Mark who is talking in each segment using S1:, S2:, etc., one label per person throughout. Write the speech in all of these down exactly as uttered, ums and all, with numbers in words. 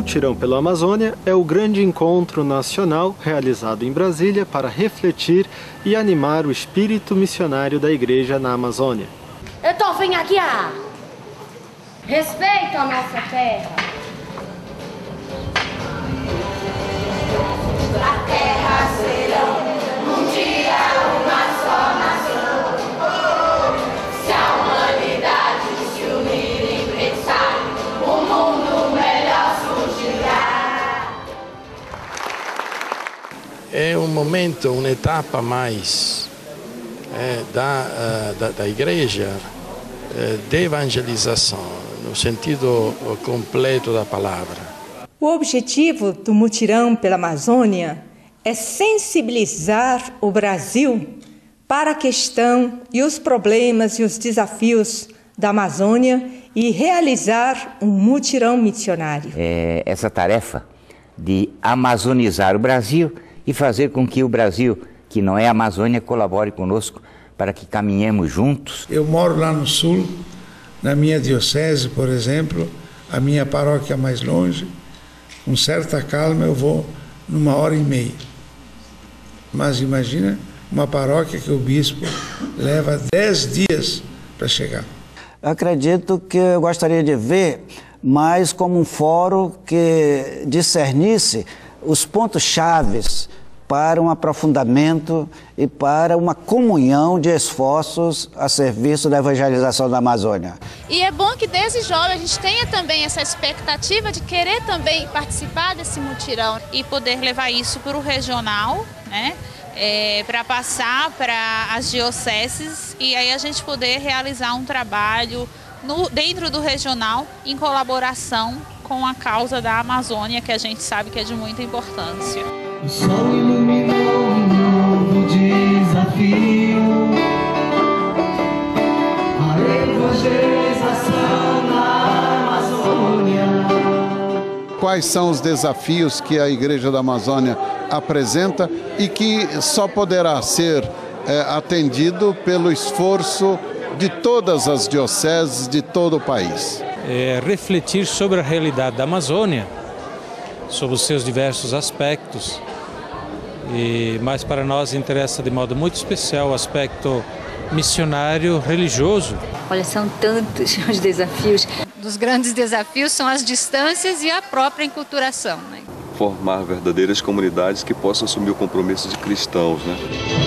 S1: Mutirão pela Amazônia é o grande encontro nacional realizado em Brasília para refletir e animar o espírito missionário da igreja na Amazônia.
S2: Então, vem aqui, ah. Respeita a nossa terra.
S3: A terra será um dia uma só nação. Se a humanidade se unir e pensar, o mundo melhor surgirá.
S4: É um momento, uma etapa mais é, da, da, da igreja é, de evangelização, no sentido completo da palavra.
S5: O objetivo do Mutirão pela Amazônia é sensibilizar o Brasil para a questão e os problemas e os desafios da Amazônia e realizar um mutirão missionário.
S6: É essa tarefa de amazonizar o Brasil e fazer com que o Brasil, que não é a Amazônia, colabore conosco para que caminhemos juntos.
S7: Eu moro lá no sul, na minha diocese, por exemplo, a minha paróquia mais longe. Com certa calma eu vou numa hora e meia. Mas imagina uma paróquia que o bispo leva dez dias para chegar.
S8: Eu acredito que eu gostaria de ver mais como um fórum que discernisse os pontos chaves para um aprofundamento e para uma comunhão de esforços a serviço da evangelização da Amazônia.
S9: E é bom que desde jovem a gente tenha também essa expectativa de querer também participar desse mutirão e poder levar isso para o regional, né? É, para passar para as dioceses e aí a gente poder realizar um trabalho no, dentro do regional em colaboração com a causa da Amazônia, que a gente sabe que é de muita importância.
S10: O sol iluminou um novo desafio, a evangelização na Amazônia.
S11: Quais são os desafios que a Igreja da Amazônia apresenta e que só poderá ser é, atendido pelo esforço de todas as dioceses de todo o país?
S12: É, refletir sobre a realidade da Amazônia, sobre os seus diversos aspectos, e, mas para nós interessa de modo muito especial o aspecto missionário religioso.
S13: Olha, são tantos os desafios.
S14: Dos grandes desafios são as distâncias e a própria enculturação, né?
S15: Formar verdadeiras comunidades que possam assumir o compromisso de cristãos, né?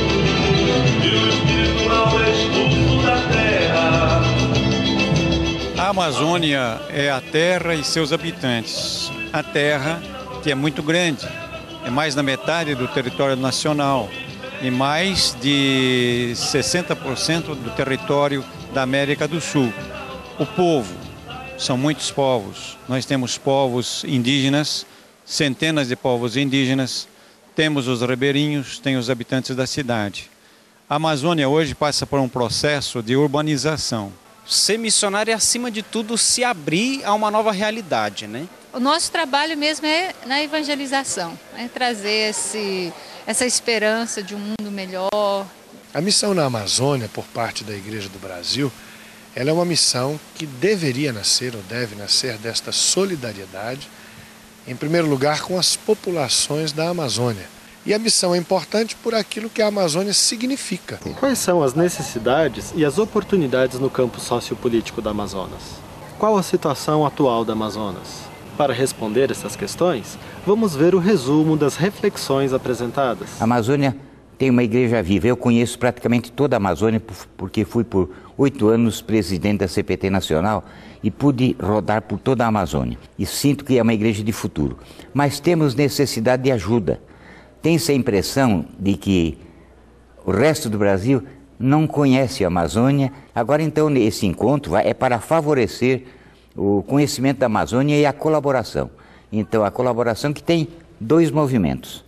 S16: A Amazônia é a terra e seus habitantes. A terra, que é muito grande, é mais da metade do território nacional e mais de sessenta por cento do território da América do Sul. O povo, são muitos povos. Nós temos povos indígenas, centenas de povos indígenas, temos os ribeirinhos, tem os habitantes da cidade. A Amazônia hoje passa por um processo de urbanização.
S17: Ser missionário é, acima de tudo, se abrir a uma nova realidade, né?
S14: O nosso trabalho mesmo é na evangelização, é trazer esse, essa esperança de um mundo melhor.
S18: A missão na Amazônia, por parte da Igreja do Brasil, ela é uma missão que deveria nascer, ou deve nascer, desta solidariedade, em primeiro lugar com as populações da Amazônia. E a missão é importante por aquilo que a Amazônia significa.
S1: Quais são as necessidades e as oportunidades no campo sociopolítico da Amazonas? Qual a situação atual da Amazonas? Para responder essas questões, vamos ver o resumo das reflexões apresentadas.
S6: A Amazônia tem uma igreja viva. Eu conheço praticamente toda a Amazônia porque fui por oito anos presidente da C P T Nacional e pude rodar por toda a Amazônia. E sinto que é uma igreja de futuro. Mas temos necessidade de ajuda. Tem-se a impressão de que o resto do Brasil não conhece a Amazônia. Agora, então, esse encontro é para favorecer o conhecimento da Amazônia e a colaboração. Então, a colaboração que tem dois movimentos.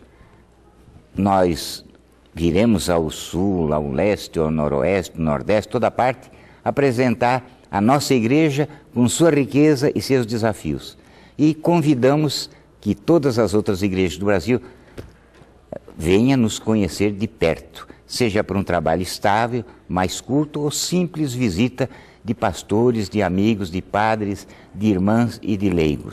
S6: Nós viremos ao sul, ao leste, ao noroeste, ao nordeste, toda parte, apresentar a nossa igreja com sua riqueza e seus desafios. E convidamos que todas as outras igrejas do Brasil venham nos conhecer de perto, seja por um trabalho estável, mais curto ou simples visita de pastores, de amigos, de padres, de irmãs e de leigos.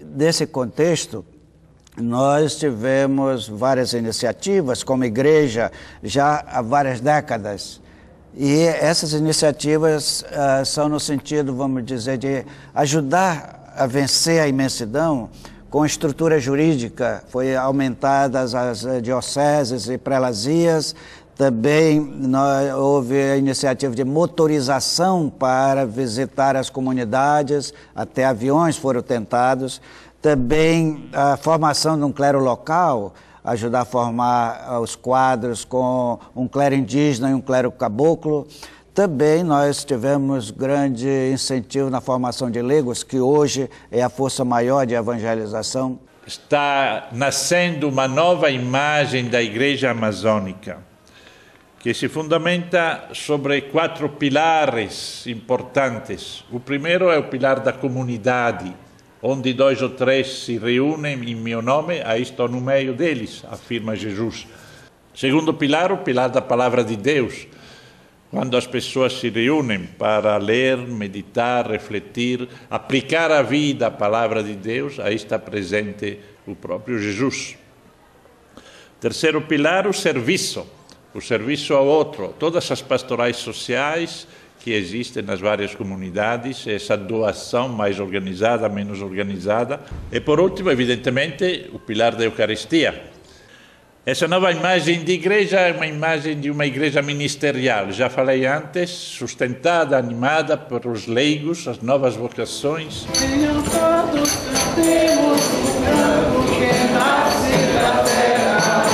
S8: desse contexto, nós tivemos várias iniciativas como igreja já há várias décadas. E essas iniciativas uh, são no sentido, vamos dizer, de ajudar a vencer a imensidão com estrutura jurídica. Foi aumentadas as dioceses e prelazias. Também nós, houve a iniciativa de motorização para visitar as comunidades, até aviões foram tentados. Também a formação de um clero local, ajudar a formar os quadros com um clero indígena e um clero caboclo. Também nós tivemos grande incentivo na formação de leigos, que hoje é a força maior de evangelização.
S19: Está nascendo uma nova imagem da Igreja Amazônica, que se fundamenta sobre quatro pilares importantes. O primeiro é o pilar da comunidade, onde dois ou três se reúnem em meu nome, aí estou no meio deles, afirma Jesus. Segundo pilar, o pilar da palavra de Deus, quando as pessoas se reúnem para ler, meditar, refletir, aplicar à vida a palavra de Deus, aí está presente o próprio Jesus. Terceiro pilar, o serviço. O serviço ao outro, todas as pastorais sociais que existem nas várias comunidades, essa doação mais organizada, menos organizada. E por último, evidentemente, o pilar da Eucaristia. Essa nova imagem de igreja é uma imagem de uma igreja ministerial, já falei antes, sustentada, animada por os leigos, as novas vocações.
S10: Venham todos, cantemos o canto que nasce da terra.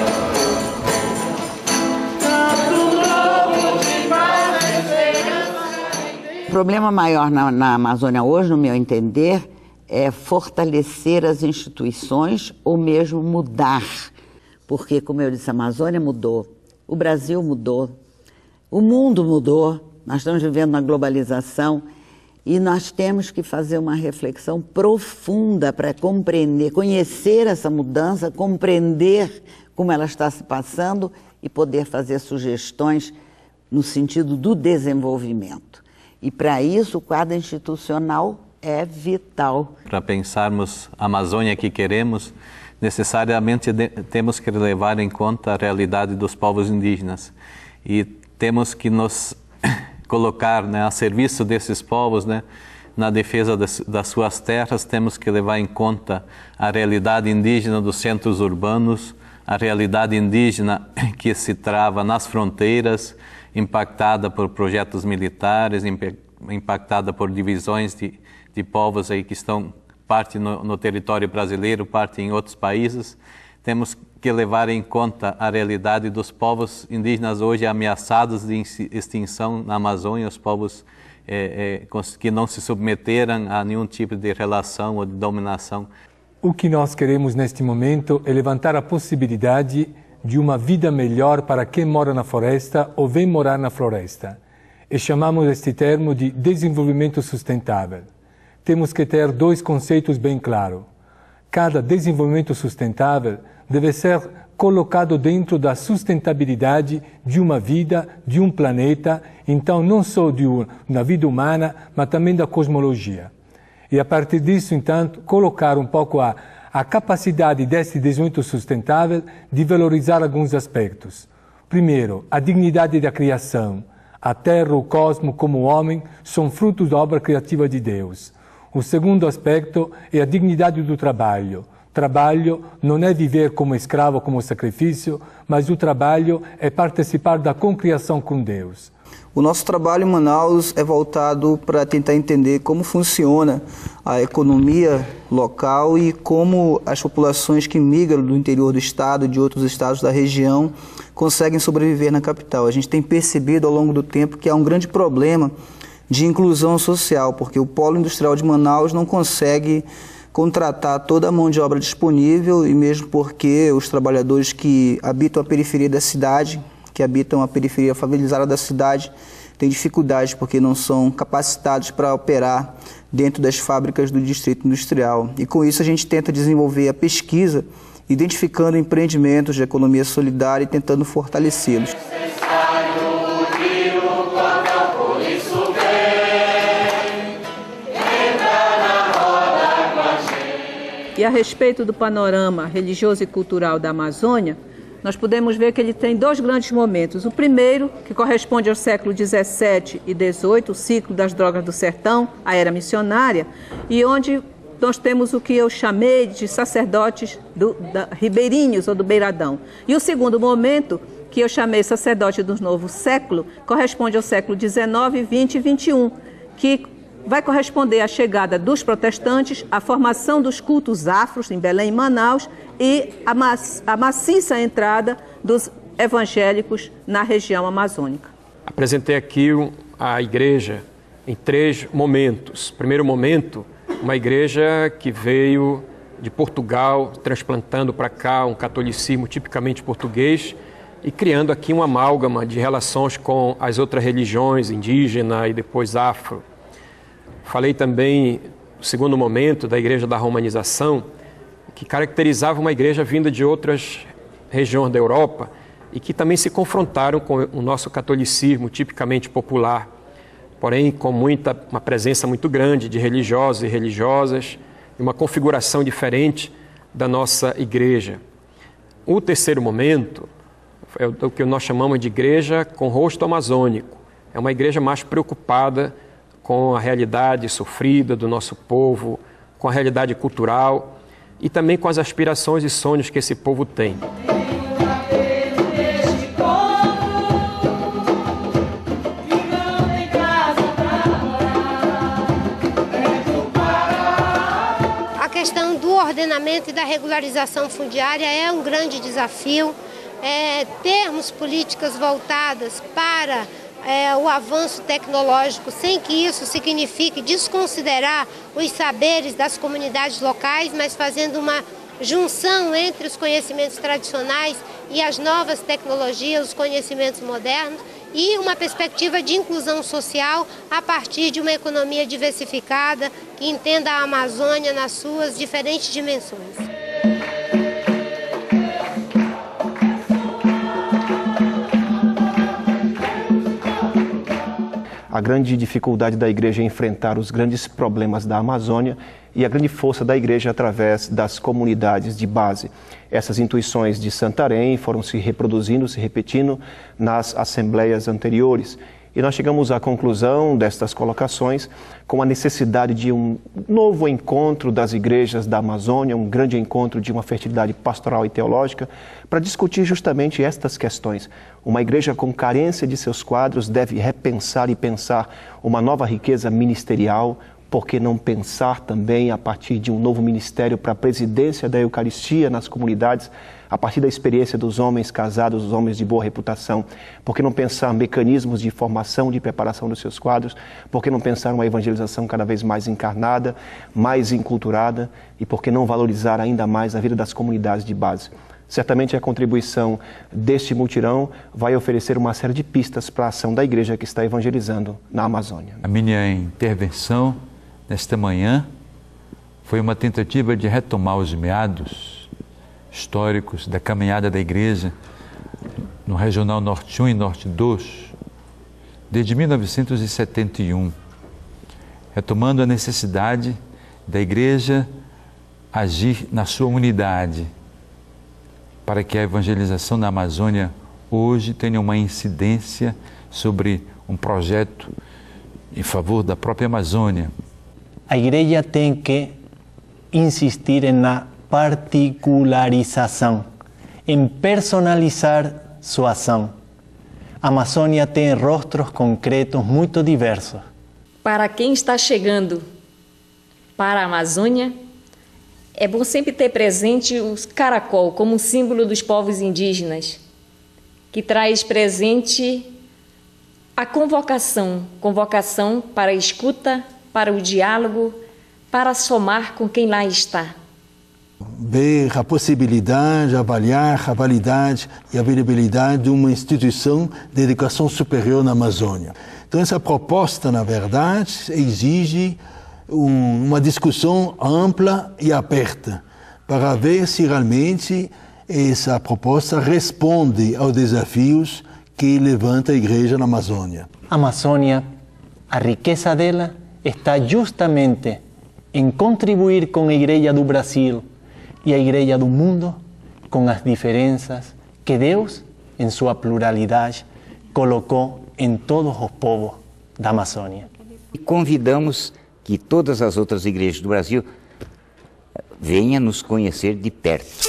S20: O problema maior na, na Amazônia hoje, no meu entender, é fortalecer as instituições ou mesmo mudar. Porque, como eu disse, a Amazônia mudou, o Brasil mudou, o mundo mudou, nós estamos vivendo uma globalização e nós temos que fazer uma reflexão profunda para compreender, conhecer essa mudança, compreender como ela está se passando e poder fazer sugestões no sentido do desenvolvimento. E para isso o quadro institucional é vital.
S21: Para pensarmos a Amazônia que queremos, necessariamente de, temos que levar em conta a realidade dos povos indígenas e temos que nos colocar, né, a serviço desses povos, né, na defesa das, das suas terras. Temos que levar em conta a realidade indígena dos centros urbanos, a realidade indígena que se trava nas fronteiras, impactada por projetos militares, impactada por divisões de, de povos aí que estão parte no, no território brasileiro, parte em outros países. Temos que levar em conta a realidade dos povos indígenas hoje ameaçados de extinção na Amazônia, os povos é, é, que não se submeteram a nenhum tipo de relação ou de dominação.
S22: O que nós queremos neste momento é levantar a possibilidade de uma vida melhor para quem mora na floresta ou vem morar na floresta. E chamamos este termo de desenvolvimento sustentável. Temos que ter dois conceitos bem claros. Cada desenvolvimento sustentável deve ser colocado dentro da sustentabilidade de uma vida, de um planeta, então não só de uma vida humana, mas também da cosmologia. E a partir disso, então, colocar um pouco a a capacidade deste desenvolvimento sustentável de valorizar alguns aspectos. Primeiro, a dignidade da criação. A terra, o cosmos, como o homem, são frutos da obra criativa de Deus. O segundo aspecto é a dignidade do trabalho. Trabalho não é viver como escravo, como sacrifício, mas o trabalho é participar da concriação com Deus.
S23: O nosso trabalho em Manaus é voltado para tentar entender como funciona a economia local e como as populações que migram do interior do estado e de outros estados da região conseguem sobreviver na capital. A gente tem percebido ao longo do tempo que há um grande problema de inclusão social, porque o polo industrial de Manaus não consegue contratar toda a mão de obra disponível e mesmo porque os trabalhadores que habitam a periferia da cidade, que habitam a periferia favelizada da cidade, têm dificuldades porque não são capacitados para operar dentro das fábricas do distrito industrial. E com isso a gente tenta desenvolver a pesquisa, identificando empreendimentos de economia solidária e tentando fortalecê-los.
S2: E a respeito do panorama religioso e cultural da Amazônia, nós podemos ver que ele tem dois grandes momentos. O primeiro, que corresponde ao século dezessete e dezoito, o ciclo das drogas do sertão, a era missionária, e onde nós temos o que eu chamei de sacerdotes do, da, ribeirinhos ou do beiradão. E o segundo momento, que eu chamei sacerdote do novo século, corresponde ao século dezenove, vinte e vinte e um, que vai corresponder à chegada dos protestantes, à formação dos cultos afros em Belém e Manaus e a, ma a maciça entrada dos evangélicos na região amazônica.
S3: Apresentei aqui a igreja em três momentos. Primeiro momento, uma igreja que veio de Portugal, transplantando para cá um catolicismo tipicamente português e criando aqui uma amálgama de relações com as outras religiões, indígena e depois afro. Falei também, no segundo momento, da igreja da romanização, que caracterizava uma igreja vinda de outras regiões da Europa e que também se confrontaram com o nosso catolicismo tipicamente popular, porém com muita, uma presença muito grande de religiosos e religiosas e uma configuração diferente da nossa igreja. O terceiro momento é o que nós chamamos de igreja com rosto amazônico. É uma igreja mais preocupada com a realidade sofrida do nosso povo, com a realidade cultural e também com as aspirações e sonhos que esse povo tem.
S4: A questão do ordenamento e da regularização fundiária é um grande desafio. É, termos políticas voltadas para É, o avanço tecnológico, sem que isso signifique desconsiderar os saberes das comunidades locais, mas fazendo uma junção entre os conhecimentos tradicionais e as novas tecnologias, os conhecimentos modernos, e uma perspectiva de inclusão social a partir de uma economia diversificada que entenda a Amazônia nas suas diferentes dimensões.
S24: A grande dificuldade da igreja é enfrentar os grandes problemas da Amazônia e a grande força da igreja através das comunidades de base. Essas intuições de Santarém foram se reproduzindo, se repetindo nas assembleias anteriores. E nós chegamos à conclusão destas colocações com a necessidade de um novo encontro das igrejas da Amazônia, um grande encontro de uma fertilidade pastoral e teológica, para discutir justamente estas questões. Uma igreja com carência de seus quadros deve repensar e pensar uma nova riqueza ministerial. Por que não pensar também a partir de um novo ministério para a presidência da Eucaristia nas comunidades, a partir da experiência dos homens casados, dos homens de boa reputação? Por que não pensar mecanismos de formação, de preparação dos seus quadros? Por que não pensar uma evangelização cada vez mais encarnada, mais enculturada? E por que não valorizar ainda mais a vida das comunidades de base? Certamente a contribuição deste mutirão vai oferecer uma série de pistas para a ação da igreja que está evangelizando na Amazônia.
S25: A minha intervenção nesta manhã foi uma tentativa de retomar os meados históricos da caminhada da igreja no Regional Norte um e Norte dois, desde mil novecentos e setenta e um, retomando a necessidade da igreja agir na sua unidade, para que a evangelização na Amazônia hoje tenha uma incidência sobre um projeto em favor da própria Amazônia.
S26: A igreja tem que insistir na particularização, em personalizar sua ação. A Amazônia tem rostos concretos muito diversos.
S27: Para quem está chegando para a Amazônia, é bom sempre ter presente o caracol como símbolo dos povos indígenas, que traz presente a convocação, convocação para a escuta, para o diálogo, para somar com quem lá está.
S28: Ver a possibilidade, avaliar a validade e a viabilidade de uma instituição de educação superior na Amazônia. Então essa proposta, na verdade, exige um, uma discussão ampla e aberta para ver se realmente essa proposta responde aos desafios que levanta a igreja na Amazônia.
S26: A Amazônia, a riqueza dela está justamente em contribuir com a Igreja do Brasil e a Igreja do mundo com as diferenças que Deus, em sua pluralidade, colocou em todos os povos da Amazônia.
S6: E convidamos que todas as outras igrejas do Brasil venham nos conhecer de perto.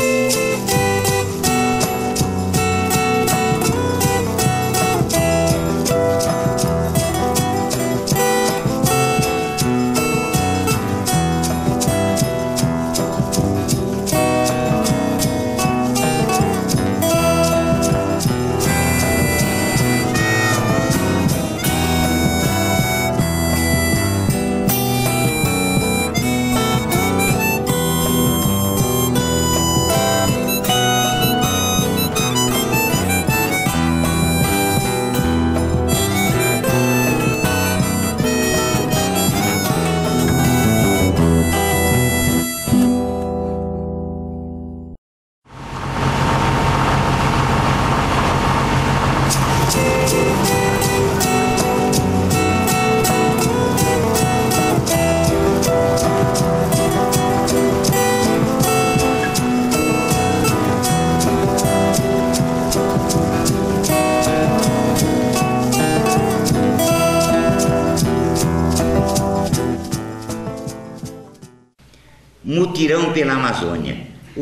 S6: Mutirão pela Amazônia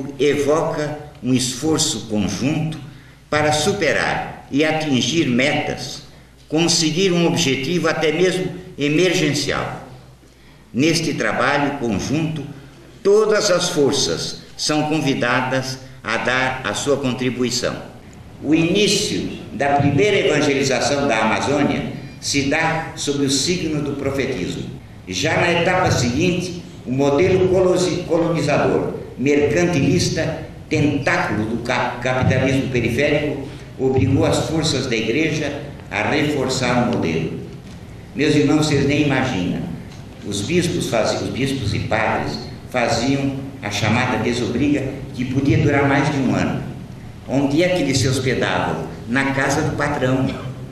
S6: evoca um esforço conjunto para superar e atingir metas, conseguir um objetivo até mesmo emergencial. Neste trabalho conjunto, todas as forças são convidadas a dar a sua contribuição. O início da primeira evangelização da Amazônia se dá sob o signo do profetismo. Já na etapa seguinte, o modelo colonizador, mercantilista, tentáculo do capitalismo periférico, obrigou as forças da Igreja a reforçar o modelo. Meus irmãos, vocês nem imaginam, os bispos, faziam, os bispos e padres faziam a chamada desobriga, que podia durar mais de um ano. Onde é que eles se hospedavam? Na casa do patrão.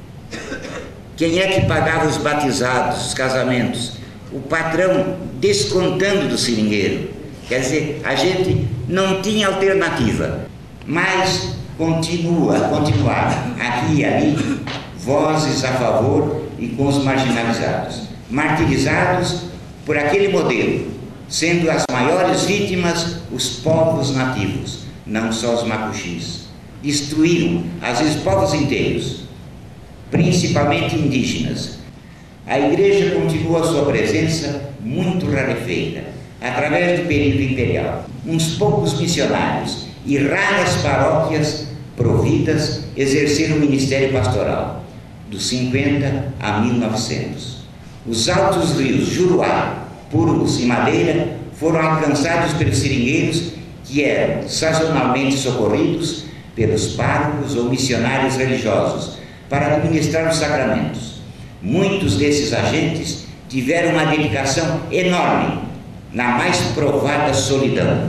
S6: Quem é que pagava os batizados, os casamentos? O patrão, descontando do seringueiro. Quer dizer, a gente não tinha alternativa, mas continua, continuaram aqui e ali vozes a favor e com os marginalizados, martirizados por aquele modelo, sendo as maiores vítimas os povos nativos, não só os macuxis. Destruíram, às vezes, povos inteiros, principalmente indígenas. A Igreja continua a sua presença muito rarefeita, através do período imperial. Uns poucos missionários e raras paróquias providas exerceram o ministério pastoral, dos cinquenta a mil e novecentos. Os altos rios Juruá, Purus e Madeira foram alcançados pelos seringueiros, que eram sazonalmente socorridos pelos párocos ou missionários religiosos para administrar os sacramentos. Muitos desses agentes tiveram uma dedicação enorme na mais provada solidão.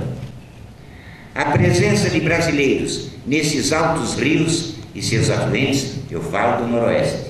S6: A presença de brasileiros nesses altos rios e seus afluentes, eu falo do Noroeste,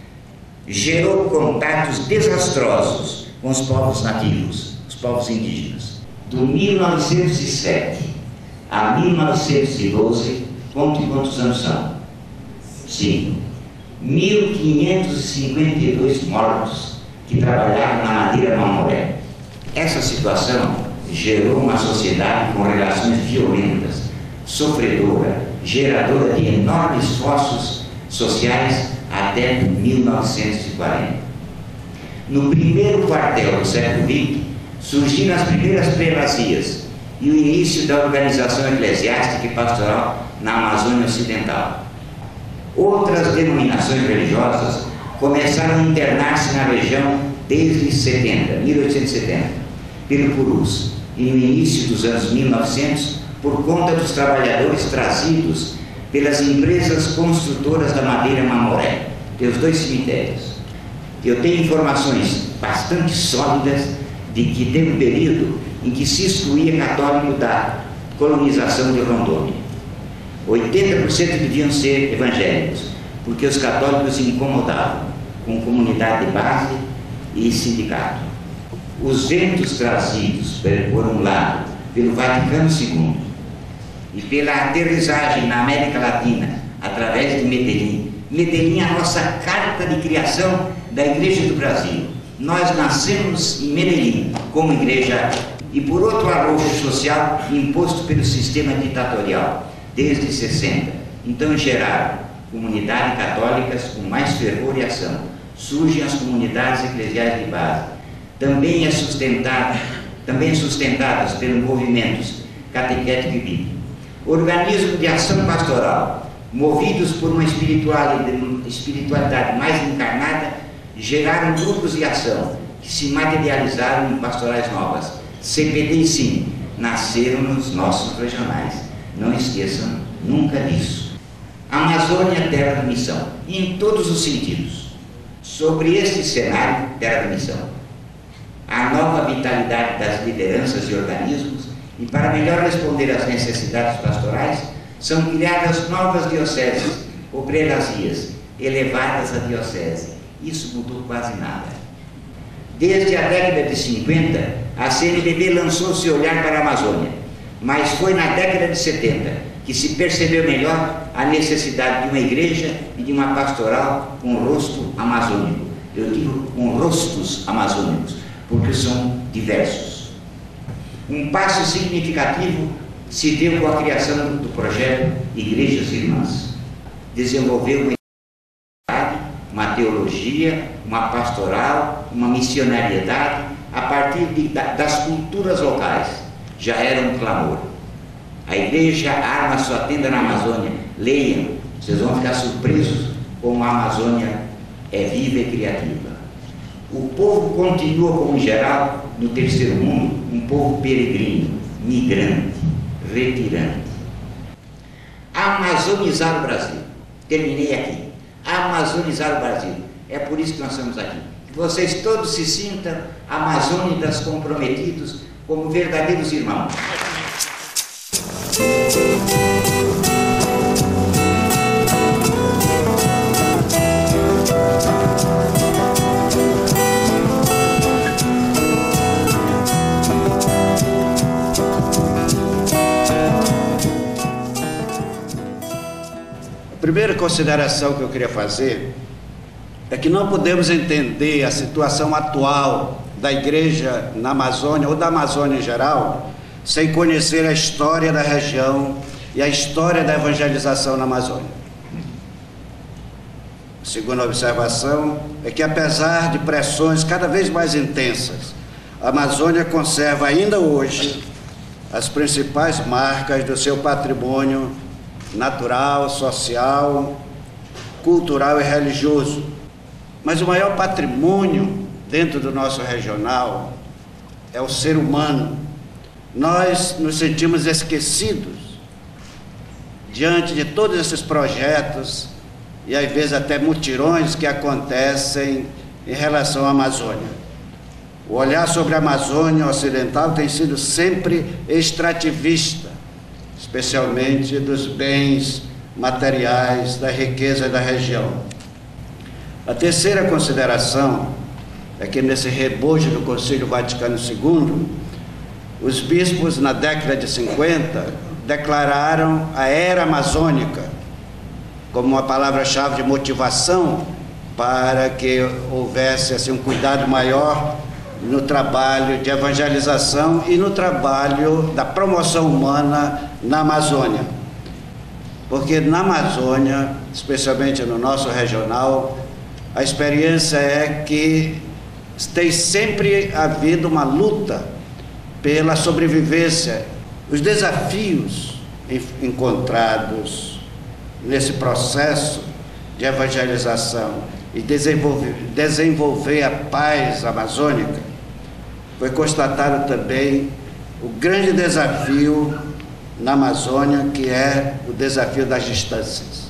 S6: gerou contatos desastrosos com os povos nativos, os povos indígenas. Do mil novecentos e sete a mil novecentos e doze, conte quantos anos são? Cinco. mil quinhentos e cinquenta e dois mortos que trabalhavam na madeira mamoré. Essa situação gerou uma sociedade com relações violentas, sofredora, geradora de enormes esforços sociais até mil novecentos e quarenta. No primeiro quartel do século vinte, surgiram as primeiras prelazias e o início da organização eclesiástica e pastoral na Amazônia Ocidental. Outras denominações religiosas começaram a internar-se na região desde setenta, mil oitocentos e setenta, pelo Purus, e no início dos anos mil e novecentos, por conta dos trabalhadores trazidos pelas empresas construtoras da madeira Mamoré, pelos dois cemitérios. Eu tenho informações bastante sólidas de que teve um período em que se excluía católico da colonização de Rondônia. oitenta por cento deviam ser evangélicos, porque os católicos se incomodavam com comunidade de base e sindicato. os ventos trazidos, por um lado, pelo Vaticano segundo e pela aterrissagem na América Latina, através de Medellín. Medellín é a nossa carta de criação da Igreja do Brasil. Nós nascemos em Medellín como igreja e por outro arrojo social imposto pelo sistema ditatorial desde sessenta. Então geraram comunidades católicas com mais fervor e ação. Surgem as comunidades eclesiais de base. Também é sustentado, também sustentadas pelos movimentos catequético e bíblico. Organismos de ação pastoral, movidos por uma espiritualidade, espiritualidade mais encarnada, geraram grupos de ação que se materializaram em pastorais novas. C P D e S I M nasceram nos nossos regionais. Não esqueçam nunca disso. Amazônia, terra de missão, em todos os sentidos. Sobre este cenário, terra de missão, a nova vitalidade das lideranças e organismos, e para melhor responder às necessidades pastorais, são criadas novas dioceses ou prelazias, elevadas à diocese. Isso mudou quase nada. Desde a década de cinquenta, a C N B B lançou seu olhar para a Amazônia, mas foi na década de setenta que se percebeu melhor a necessidade de uma igreja e de uma pastoral com rosto amazônico. Eu digo com rostos amazônicos, porque são diversos. Um passo significativo se deu com a criação do projeto Igrejas Irmãs. Desenvolveu uma, uma teologia, uma pastoral, uma missionariedade a partir de, das culturas locais. Já era um clamor. A igreja arma sua tenda na Amazônia. Leiam, vocês vão ficar surpresos como a Amazônia é viva e criativa. O povo continua, como em geral, no terceiro mundo, um povo peregrino, migrante, retirante. Amazonizar o Brasil. Terminei aqui. Amazonizar o Brasil. É por isso que nós estamos aqui. Que vocês todos se sintam amazônidas comprometidos como verdadeiros irmãos.
S5: A primeira consideração que eu queria fazer é que não podemos entender a situação atual da igreja na Amazônia ou da Amazônia em geral sem conhecer a história da região e a história da evangelização na Amazônia. A segunda observação é que, apesar de pressões cada vez mais intensas, a Amazônia conserva ainda hoje as principais marcas do seu patrimônio natural, social, cultural e religioso. Mas o maior patrimônio dentro do nosso regional é o ser humano. Nós nos sentimos esquecidos diante de todos esses projetos e às vezes até mutirões que acontecem em relação à Amazônia. O olhar sobre a Amazônia Ocidental tem sido sempre extrativista, especialmente dos bens materiais, da riqueza da região. A terceira consideração é que nesse rebojo do Concílio Vaticano segundo, os bispos na década de cinquenta declararam a era amazônica como uma palavra-chave de motivação para que houvesse assim, um cuidado maior no trabalho de evangelização e no trabalho da promoção humana na Amazônia. Porque na Amazônia, especialmente no nosso regional, a experiência é que tem sempre havido uma luta pela sobrevivência. Os desafios encontrados nesse processo de evangelização e desenvolver, desenvolver a paz amazônica, foi constatado também o grande desafio na Amazônia, que é o desafio das distâncias.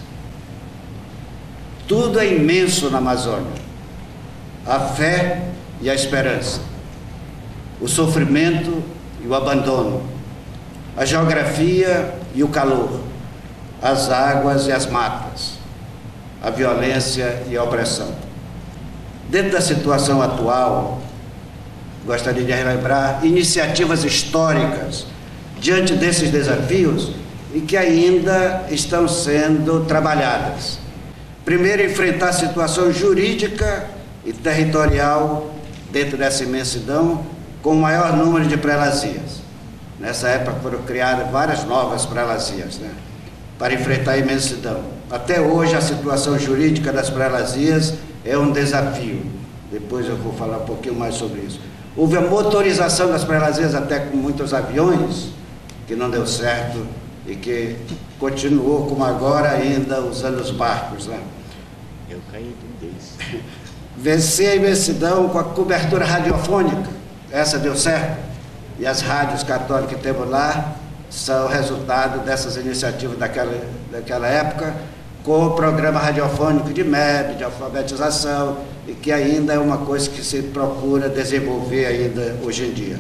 S5: Tudo é imenso na Amazônia: a fé e a esperança, o sofrimento e o abandono, a geografia e o calor, as águas e as matas, a violência e a opressão. Dentro da situação atual, gostaria de relembrar iniciativas históricas diante desses desafios e que ainda estão sendo trabalhadas. Primeiro, enfrentar a situação jurídica e territorial dentro dessa imensidão com o maior número de prelazias. Nessa época foram criadas várias novas prelazias, né, para enfrentar a imensidão. Até hoje a situação jurídica das prelazias é um desafio. Depois eu vou falar um pouquinho mais sobre isso. Houve a motorização das prelazias até com muitos aviões, que não deu certo e que continuou como agora ainda usando os barcos, né? Eu caí de um deles. Vencer a imensidão com a cobertura radiofônica, essa deu certo. E as rádios católicas que temos lá são resultado dessas iniciativas daquela, daquela época, com o programa radiofônico de M E B, de alfabetização, e que ainda é uma coisa que se procura desenvolver ainda hoje em dia.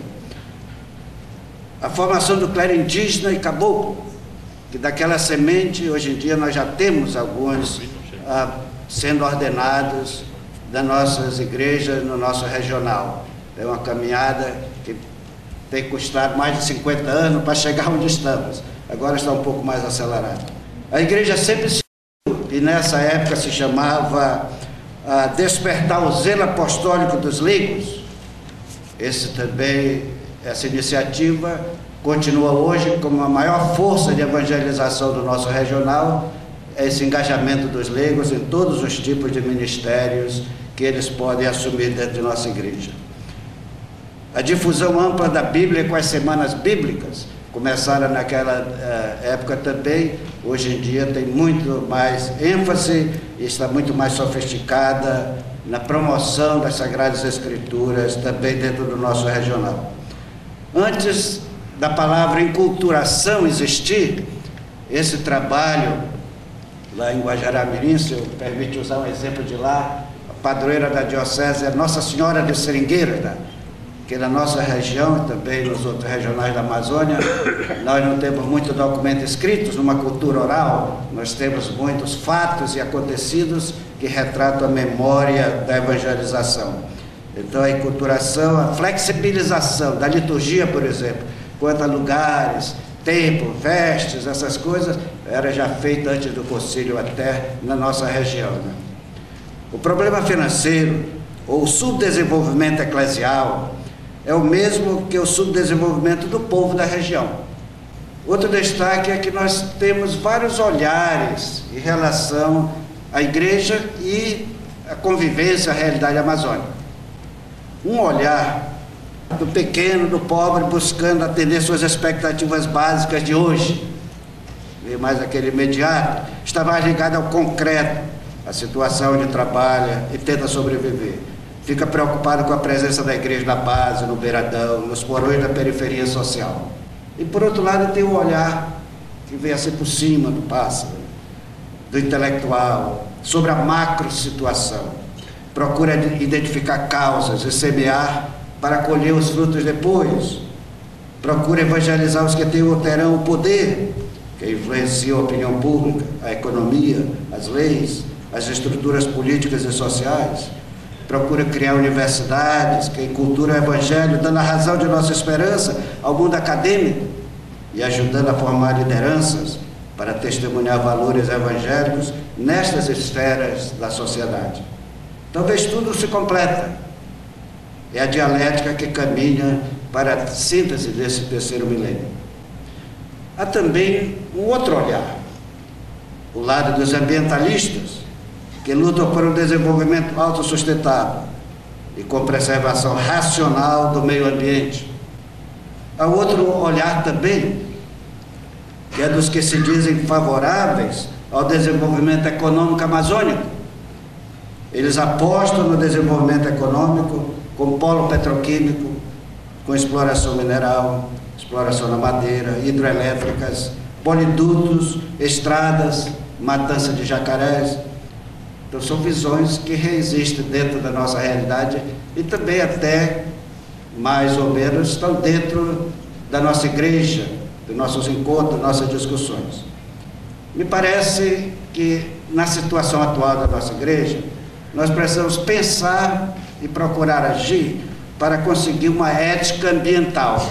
S5: A formação do clero indígena e caboclo, que daquela semente, hoje em dia nós já temos alguns ah, sendo ordenados das nossas igrejas no nosso regional. É uma caminhada que tem custado mais de cinquenta anos para chegar onde estamos. Agora está um pouco mais acelerado. A igreja sempre se... e nessa época se chamava ah, Despertar o Zelo Apostólico dos Leigos. Esse também, essa iniciativa continua hoje como a maior força de evangelização do nosso regional, esse engajamento dos leigos em todos os tipos de ministérios que eles podem assumir dentro de nossa igreja. A difusão ampla da Bíblia com as semanas bíblicas começaram naquela uh, época também. Hoje em dia tem muito mais ênfase e está muito mais sofisticada na promoção das Sagradas Escrituras também dentro do nosso regional. Antes da palavra enculturação existir, esse trabalho lá em Guajará-Mirim, se eu permite usar um exemplo de lá, a padroeira da diocese é Nossa Senhora de Seringueiras, né? Que na nossa região, também nos outros regionais da Amazônia, nós não temos muito documentos escritos numa cultura oral, nós temos muitos fatos e acontecidos que retratam a memória da evangelização. Então a enculturação, a flexibilização da liturgia, por exemplo, quanto a lugares, templo, vestes, essas coisas, era já feita antes do concílio até na nossa região, né? O problema financeiro, ou o subdesenvolvimento eclesial, é o mesmo que o subdesenvolvimento do povo da região. Outro destaque é que nós temos vários olhares em relação à igreja e à convivência, à realidade amazônica. Um olhar do pequeno, do pobre, buscando atender suas expectativas básicas de hoje, e mais aquele imediato, está mais ligado ao concreto, à situação onde trabalha e tenta sobreviver. Fica preocupado com a presença da igreja na base, no beiradão, nos porões da periferia social. E por outro lado tem o olhar que vem a ser por cima do pássaro, do intelectual, sobre a macro situação. Procura identificar causas e semear para colher os frutos depois. Procura evangelizar os que têm ou terão o poder, que influenciam a opinião pública, a economia, as leis, as estruturas políticas e sociais. Procura criar universidades que enculturam o evangelho, dando a razão de nossa esperança ao mundo acadêmico e ajudando a formar lideranças para testemunhar valores evangélicos nestas esferas da sociedade. Talvez tudo se completa. É a dialética que caminha para a síntese desse terceiro milênio. Há também um outro olhar, o lado dos ambientalistas, que lutam por um desenvolvimento autossustentável e com preservação racional do meio ambiente. Há outro olhar também, que é dos que se dizem favoráveis ao desenvolvimento econômico amazônico. Eles apostam no desenvolvimento econômico com polo petroquímico, com exploração mineral, exploração da madeira, hidrelétricas, polidutos, estradas, matança de jacarés. Então são visões que reexistem dentro da nossa realidade e também até, mais ou menos, estão dentro da nossa igreja, dos nossos encontros, nossas discussões. Me parece que na situação atual da nossa igreja, nós precisamos pensar e procurar agir para conseguir uma ética ambiental.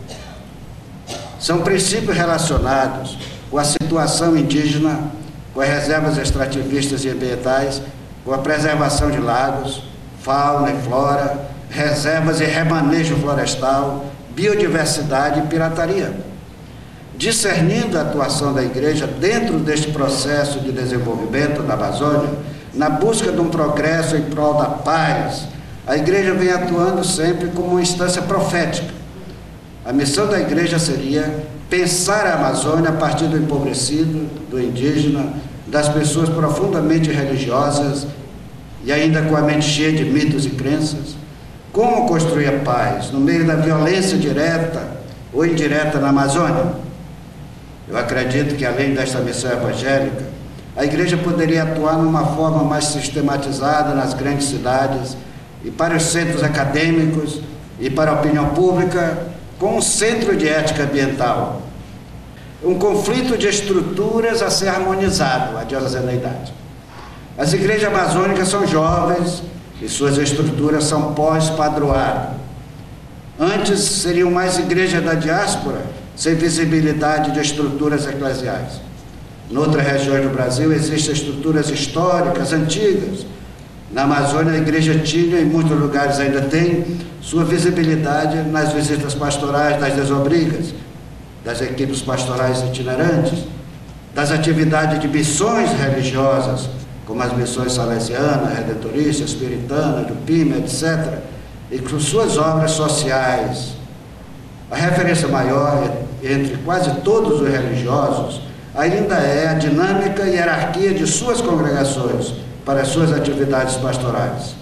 S5: São princípios relacionados com a situação indígena, com as reservas extrativistas e ambientais, com a preservação de lagos, fauna e flora, reservas e remanejo florestal, biodiversidade e pirataria. Discernindo a atuação da Igreja dentro deste processo de desenvolvimento da Amazônia, na busca de um progresso em prol da paz, a Igreja vem atuando sempre como uma instância profética. A missão da Igreja seria pensar a Amazônia a partir do empobrecido, do indígena, das pessoas profundamente religiosas e ainda com a mente cheia de mitos e crenças. Como construir a paz no meio da violência direta ou indireta na Amazônia? Eu acredito que, além desta missão evangélica, a Igreja poderia atuar numa forma mais sistematizada nas grandes cidades e para os centros acadêmicos e para a opinião pública, com um centro de ética ambiental. Um conflito de estruturas a ser harmonizado, a diocesaneidade. As igrejas amazônicas são jovens e suas estruturas são pós-padroado. Antes seriam mais igrejas da diáspora, sem visibilidade de estruturas eclesiais. Em outras regiões do Brasil existem estruturas históricas, antigas. Na Amazônia, a igreja tinha, em muitos lugares ainda tem, sua visibilidade nas visitas pastorais das desobrigas, das equipes pastorais itinerantes, das atividades de missões religiosas, como as missões salesiana, redentorista, espiritana, do P I M, etcétera, e com suas obras sociais. A referência maior entre quase todos os religiosos ainda é a dinâmica e hierarquia de suas congregações para as suas atividades pastorais.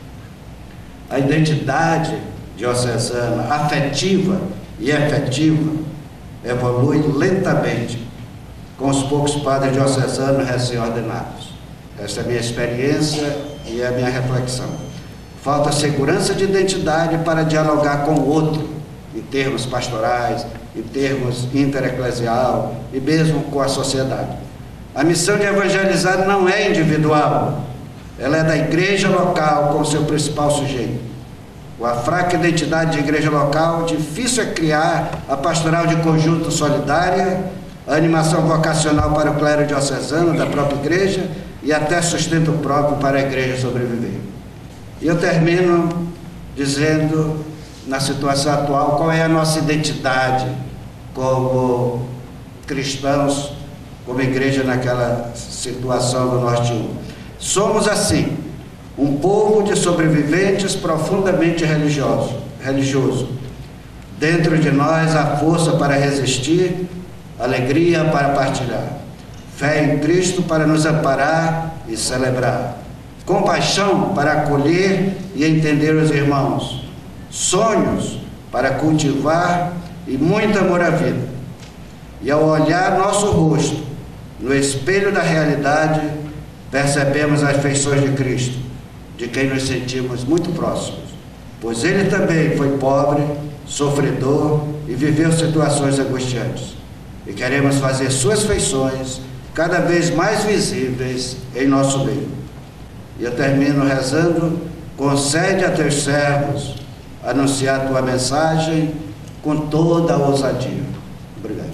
S5: A identidade diocesana, afetiva e efetiva, evolui lentamente com os poucos padres diocesanos recém-ordenados. Esta é a minha experiência e é a minha reflexão. Falta segurança de identidade para dialogar com o outro, em termos pastorais, em termos intereclesial e mesmo com a sociedade. A missão de evangelizar não é individual, ela é da igreja local como seu principal sujeito. Com a fraca identidade de igreja local, difícil é criar a pastoral de conjunto solidária, a animação vocacional para o clero diocesano da própria igreja e até sustento próprio para a igreja sobreviver. E eu termino dizendo, na situação atual, qual é a nossa identidade como cristãos, como igreja naquela situação do Norte um. Somos assim, um povo de sobreviventes profundamente religioso, religioso. Dentro de nós há força para resistir, alegria para partilhar, fé em Cristo para nos amparar e celebrar, compaixão para acolher e entender os irmãos, sonhos para cultivar e muito amor à vida. E ao olhar nosso rosto no espelho da realidade, percebemos as feições de Cristo, de quem nos sentimos muito próximos, pois ele também foi pobre, sofredor e viveu situações angustiantes. E queremos fazer suas feições cada vez mais visíveis em nosso meio. E eu termino rezando: concede a teus servos anunciar a tua mensagem com toda a ousadia. Obrigado.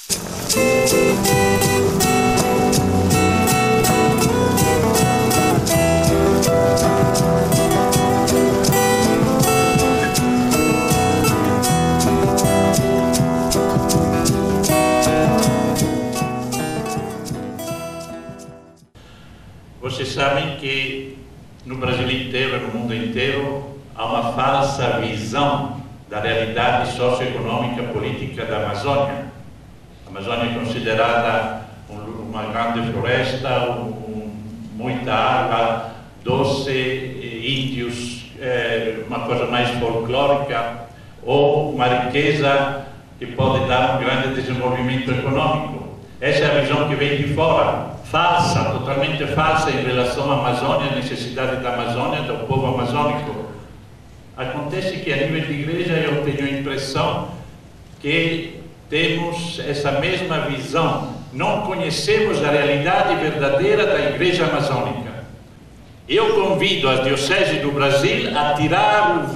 S19: Vocês sabem que no Brasil inteiro, no mundo inteiro, há uma falsa visão da realidade socioeconômica e política da Amazônia. A Amazônia é considerada um, uma grande floresta, um, um, muita água doce, índios, é, uma coisa mais folclórica, ou uma riqueza que pode dar um grande desenvolvimento econômico. Essa é a visão que vem de fora, falsa, totalmente falsa em relação à Amazônia, à necessidade da Amazônia, do povo amazônico. Acontece que a nível de igreja eu tenho a impressão que temos essa mesma visão, não conhecemos a realidade verdadeira da igreja amazônica. Eu convido as dioceses do Brasil a tirar o véu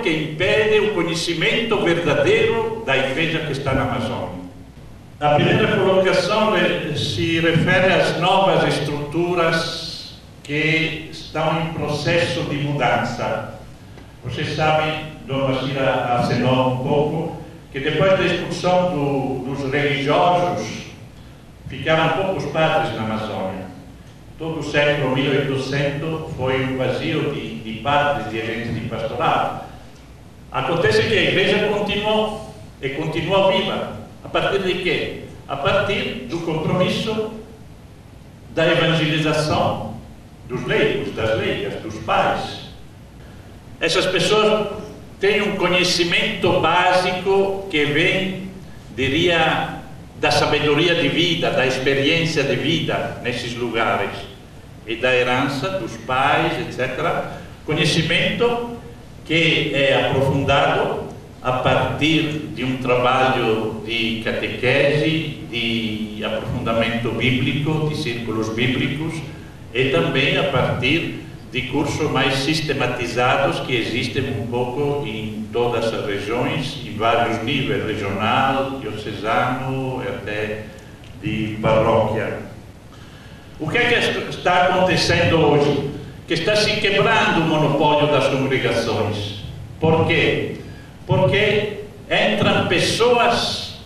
S19: que impede o conhecimento verdadeiro da igreja que está na Amazônia. A primeira colocação se refere às novas estruturas que estão em processo de mudança. Vocês sabem, Dom Bacira acenou um pouco, que depois da expulsão do, dos religiosos, ficaram poucos padres na Amazônia. Todo o século mil e oitocentos foi um vazio de, de padres, de agentes de pastoral. Acontece que a igreja continuou, e continua viva. A partir de quê? A partir do compromisso da evangelização dos leigos, das leigas, dos pais. Essas pessoas têm um conhecimento básico que vem, diria, da sabedoria de vida, da experiência de vida nesses lugares e da herança dos pais, etcétera. Conhecimento que é aprofundado a partir de um trabalho de catequese, de aprofundamento bíblico, de círculos bíblicos, e também a partir de cursos mais sistematizados que existem um pouco em todas as regiões, em vários níveis, regional, diocesano, até de paróquia. O que é que está acontecendo hoje? Que está se quebrando o monopólio das congregações. Por quê? Porque entram pessoas,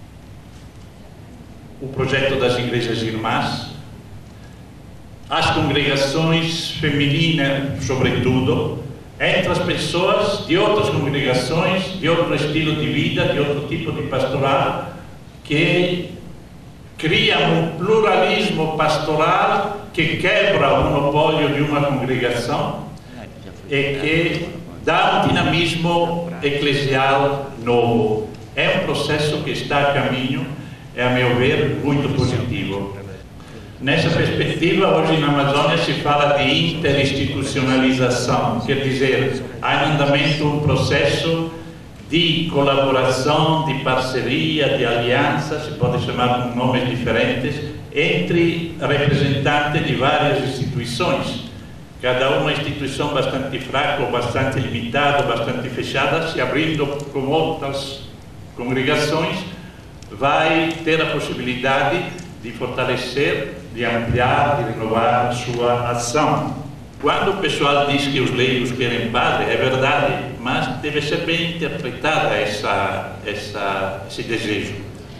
S19: o projeto das igrejas irmãs, as congregações femininas, sobretudo, entre as pessoas de outras congregações, de outro estilo de vida, de outro tipo de pastoral, que criam um pluralismo pastoral que quebra o monopólio de uma congregação e que dá um dinamismo eclesial novo. É um processo que está a caminho, é, a meu ver, muito positivo. Nessa perspectiva, hoje na Amazônia se fala de interinstitucionalização, quer dizer, há em andamento um processo de colaboração, de parceria, de aliança, se pode chamar com nomes diferentes, entre representantes de várias instituições. Cada uma instituição bastante fraca, ou bastante limitada, bastante fechada, se abrindo com outras congregações, vai ter a possibilidade de fortalecer, de ampliar, de renovar a sua ação. Quando o pessoal diz que os leigos querem padre, é verdade, mas deve ser bem interpretada essa, essa, esse desejo.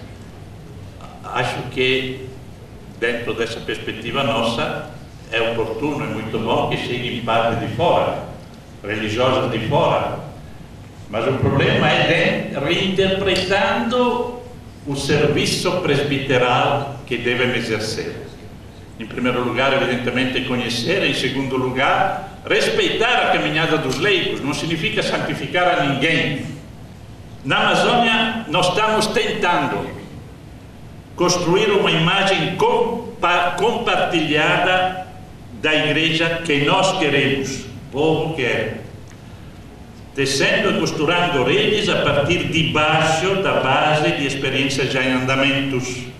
S19: Acho que, dentro dessa perspectiva nossa, é oportuno, é muito bom que cheguem padres de fora, religiosos de fora, mas o problema é de reinterpretando o serviço presbiteral que devem exercer. Em primeiro lugar, evidentemente, conhecer, em segundo lugar, respeitar a caminhada dos leigos, não significa santificar a ninguém. Na Amazônia, nós estamos tentando construir uma imagem compa compartilhada da igreja que nós queremos, o povo quer. Tecendo e costurando redes a partir de baixo da base de experiências já em andamentos.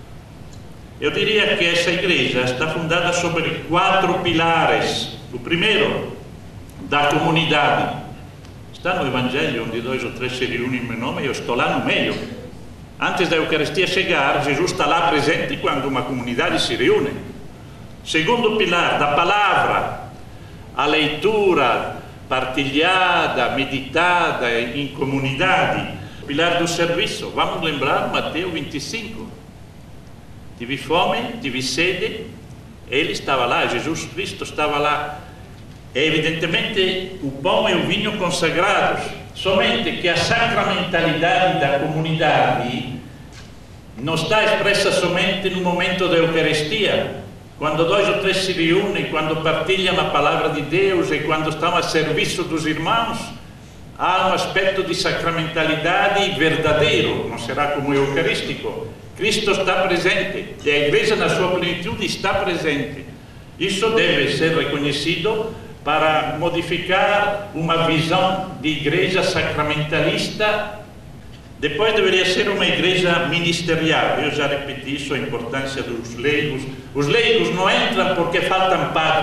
S19: Eu diria que essa igreja está fundada sobre quatro pilares. O primeiro, da comunidade. Está no Evangelho, onde dois ou três se reúnem em meu nome, eu estou lá no meio. Antes da Eucaristia chegar, Jesus está lá presente quando uma comunidade se reúne. Segundo pilar, da palavra, a leitura partilhada, meditada em comunidade. Pilar do serviço, vamos lembrar Mateus vinte e cinco. Tive fome, tive sede, ele estava lá, Jesus Cristo estava lá. E, evidentemente, o pão e o vinho consagrados, somente que a sacramentalidade da comunidade não está expressa somente no momento da Eucaristia, quando dois ou três se reúnem, quando partilham a palavra de Deus e quando estão a serviço dos irmãos, há um aspecto de sacramentalidade verdadeiro, não será como o eucarístico. Cristo está presente, e a igreja na sua plenitude está presente. Isso deve ser reconhecido para modificar uma visão de igreja sacramentalista. Depois deveria ser uma igreja ministerial. Eu já repeti isso, a importância dos leigos. Os leigos não entram porque faltam padres.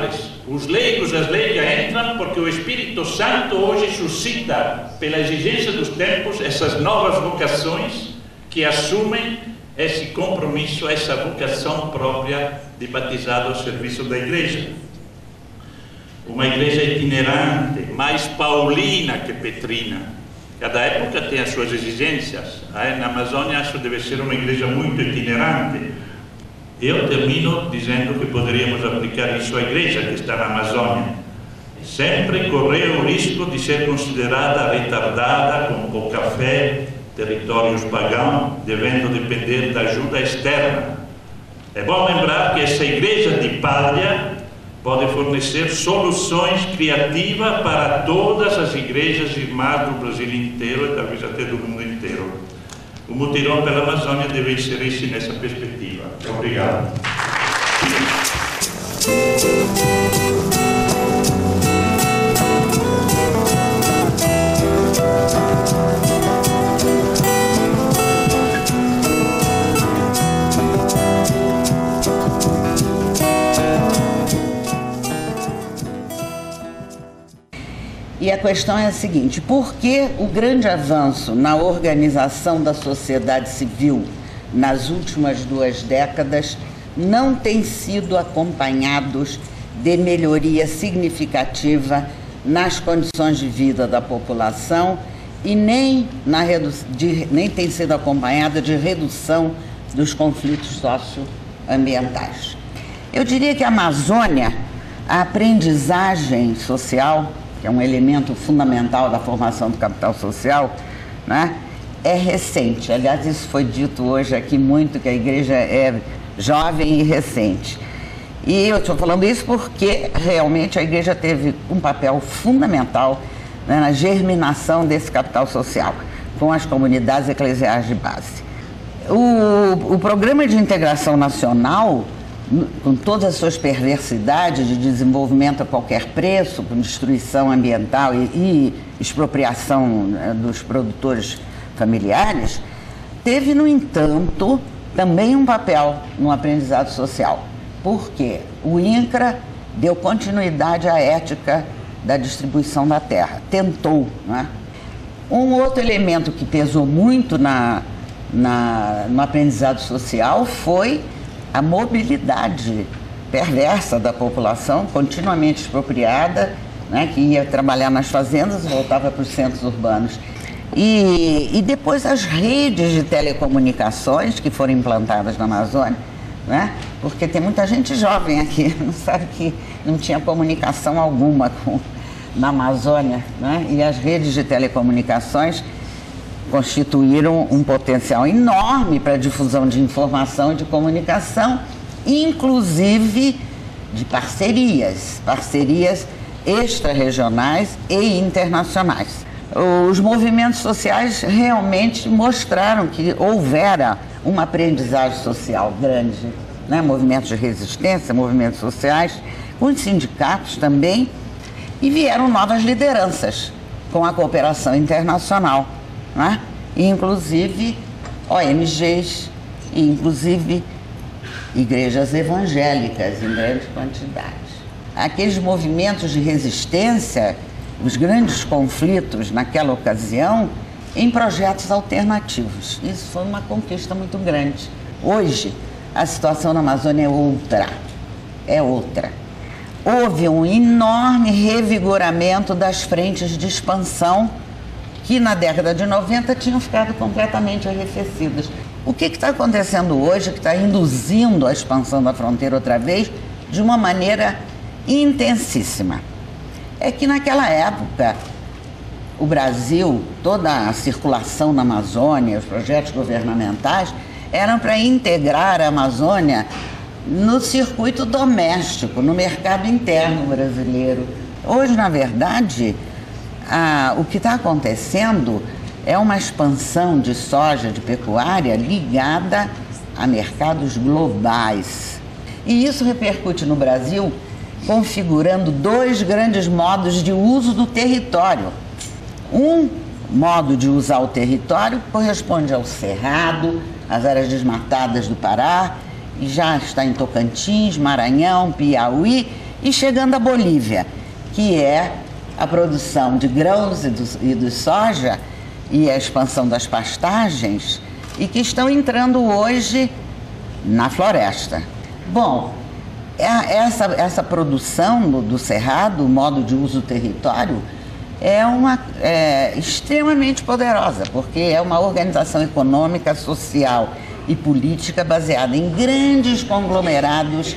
S19: Os leigos, as leigas entram porque o Espírito Santo hoje suscita, pela exigência dos tempos, essas novas vocações que assumem esse compromisso, essa vocação própria de batizado ao serviço da Igreja. Uma igreja itinerante, mais paulina que petrina. Cada época tem as suas exigências. Na Amazônia, acho que deve ser uma igreja muito itinerante. Eu termino dizendo que poderíamos aplicar isso à igreja que está na Amazônia. Sempre correr o risco de ser considerada retardada, com pouca fé, territórios pagãos, devendo depender da ajuda externa. É bom lembrar que essa igreja de palha pode fornecer soluções criativas para todas as igrejas irmãs do Brasil inteiro e talvez até do mundo inteiro. O mutirão pela Amazônia deve inserir-se nessa perspectiva. Obrigado.
S20: E a questão é a seguinte: por que o grande avanço na organização da sociedade civil nas últimas duas décadas não tem sido acompanhados de melhoria significativa nas condições de vida da população e nem, na de, nem tem sido acompanhada de redução dos conflitos socioambientais? Eu diria que a Amazônia, a aprendizagem social, que é um elemento fundamental da formação do capital social, né, é recente. Aliás, isso foi dito hoje aqui muito, que a igreja é jovem e recente. E eu estou falando isso porque realmente a igreja teve um papel fundamental, né, na germinação desse capital social, com as comunidades eclesiais de base. O, o Programa de Integração Nacional, com todas as suas perversidades de desenvolvimento a qualquer preço, com destruição ambiental e, e expropriação, né, dos produtores familiares, teve, no entanto, também um papel no aprendizado social. Porque o INCRA deu continuidade à ética da distribuição da terra, tentou, né? Um outro elemento que pesou muito na, na, no aprendizado social foi a mobilidade perversa da população, continuamente expropriada, né, que ia trabalhar nas fazendas e voltava para os centros urbanos. E, e depois as redes de telecomunicações que foram implantadas na Amazônia, né, porque tem muita gente jovem aqui, não sabe que não tinha comunicação alguma com, na Amazônia, né, e as redes de telecomunicações constituíram um potencial enorme para a difusão de informação e de comunicação, inclusive de parcerias, parcerias extra-regionais e internacionais. Os movimentos sociais realmente mostraram que houvera uma aprendizagem social grande, né? Movimentos de resistência, movimentos sociais, com sindicatos também, e vieram novas lideranças com a cooperação internacional, né? Inclusive O N Gs, e inclusive igrejas evangélicas em grande quantidade. Aqueles movimentos de resistência, os grandes conflitos naquela ocasião, em projetos alternativos. Isso foi uma conquista muito grande. Hoje, a situação na Amazônia é outra, é outra. Houve um enorme revigoramento das frentes de expansão que na década de noventa tinham ficado completamente arrefecidas. O que está acontecendo hoje, que está induzindo a expansão da fronteira outra vez, de uma maneira intensíssima, é que naquela época o Brasil, toda a circulação na Amazônia, os projetos governamentais, eram para integrar a Amazônia no circuito doméstico, no mercado interno brasileiro. Hoje, na verdade, a, o que está acontecendo é uma expansão de soja, de pecuária, ligada a mercados globais. E isso repercute no Brasil, configurando dois grandes modos de uso do território. Um modo de usar o território corresponde ao Cerrado, às áreas desmatadas do Pará, e já está em Tocantins, Maranhão, Piauí e chegando à Bolívia, que é a produção de grãos e do, e do soja e a expansão das pastagens, e que estão entrando hoje na floresta. Bom, essa, essa produção do, do cerrado, o modo de uso do território, é uma é, extremamente poderosa, porque é uma organização econômica, social e política baseada em grandes conglomerados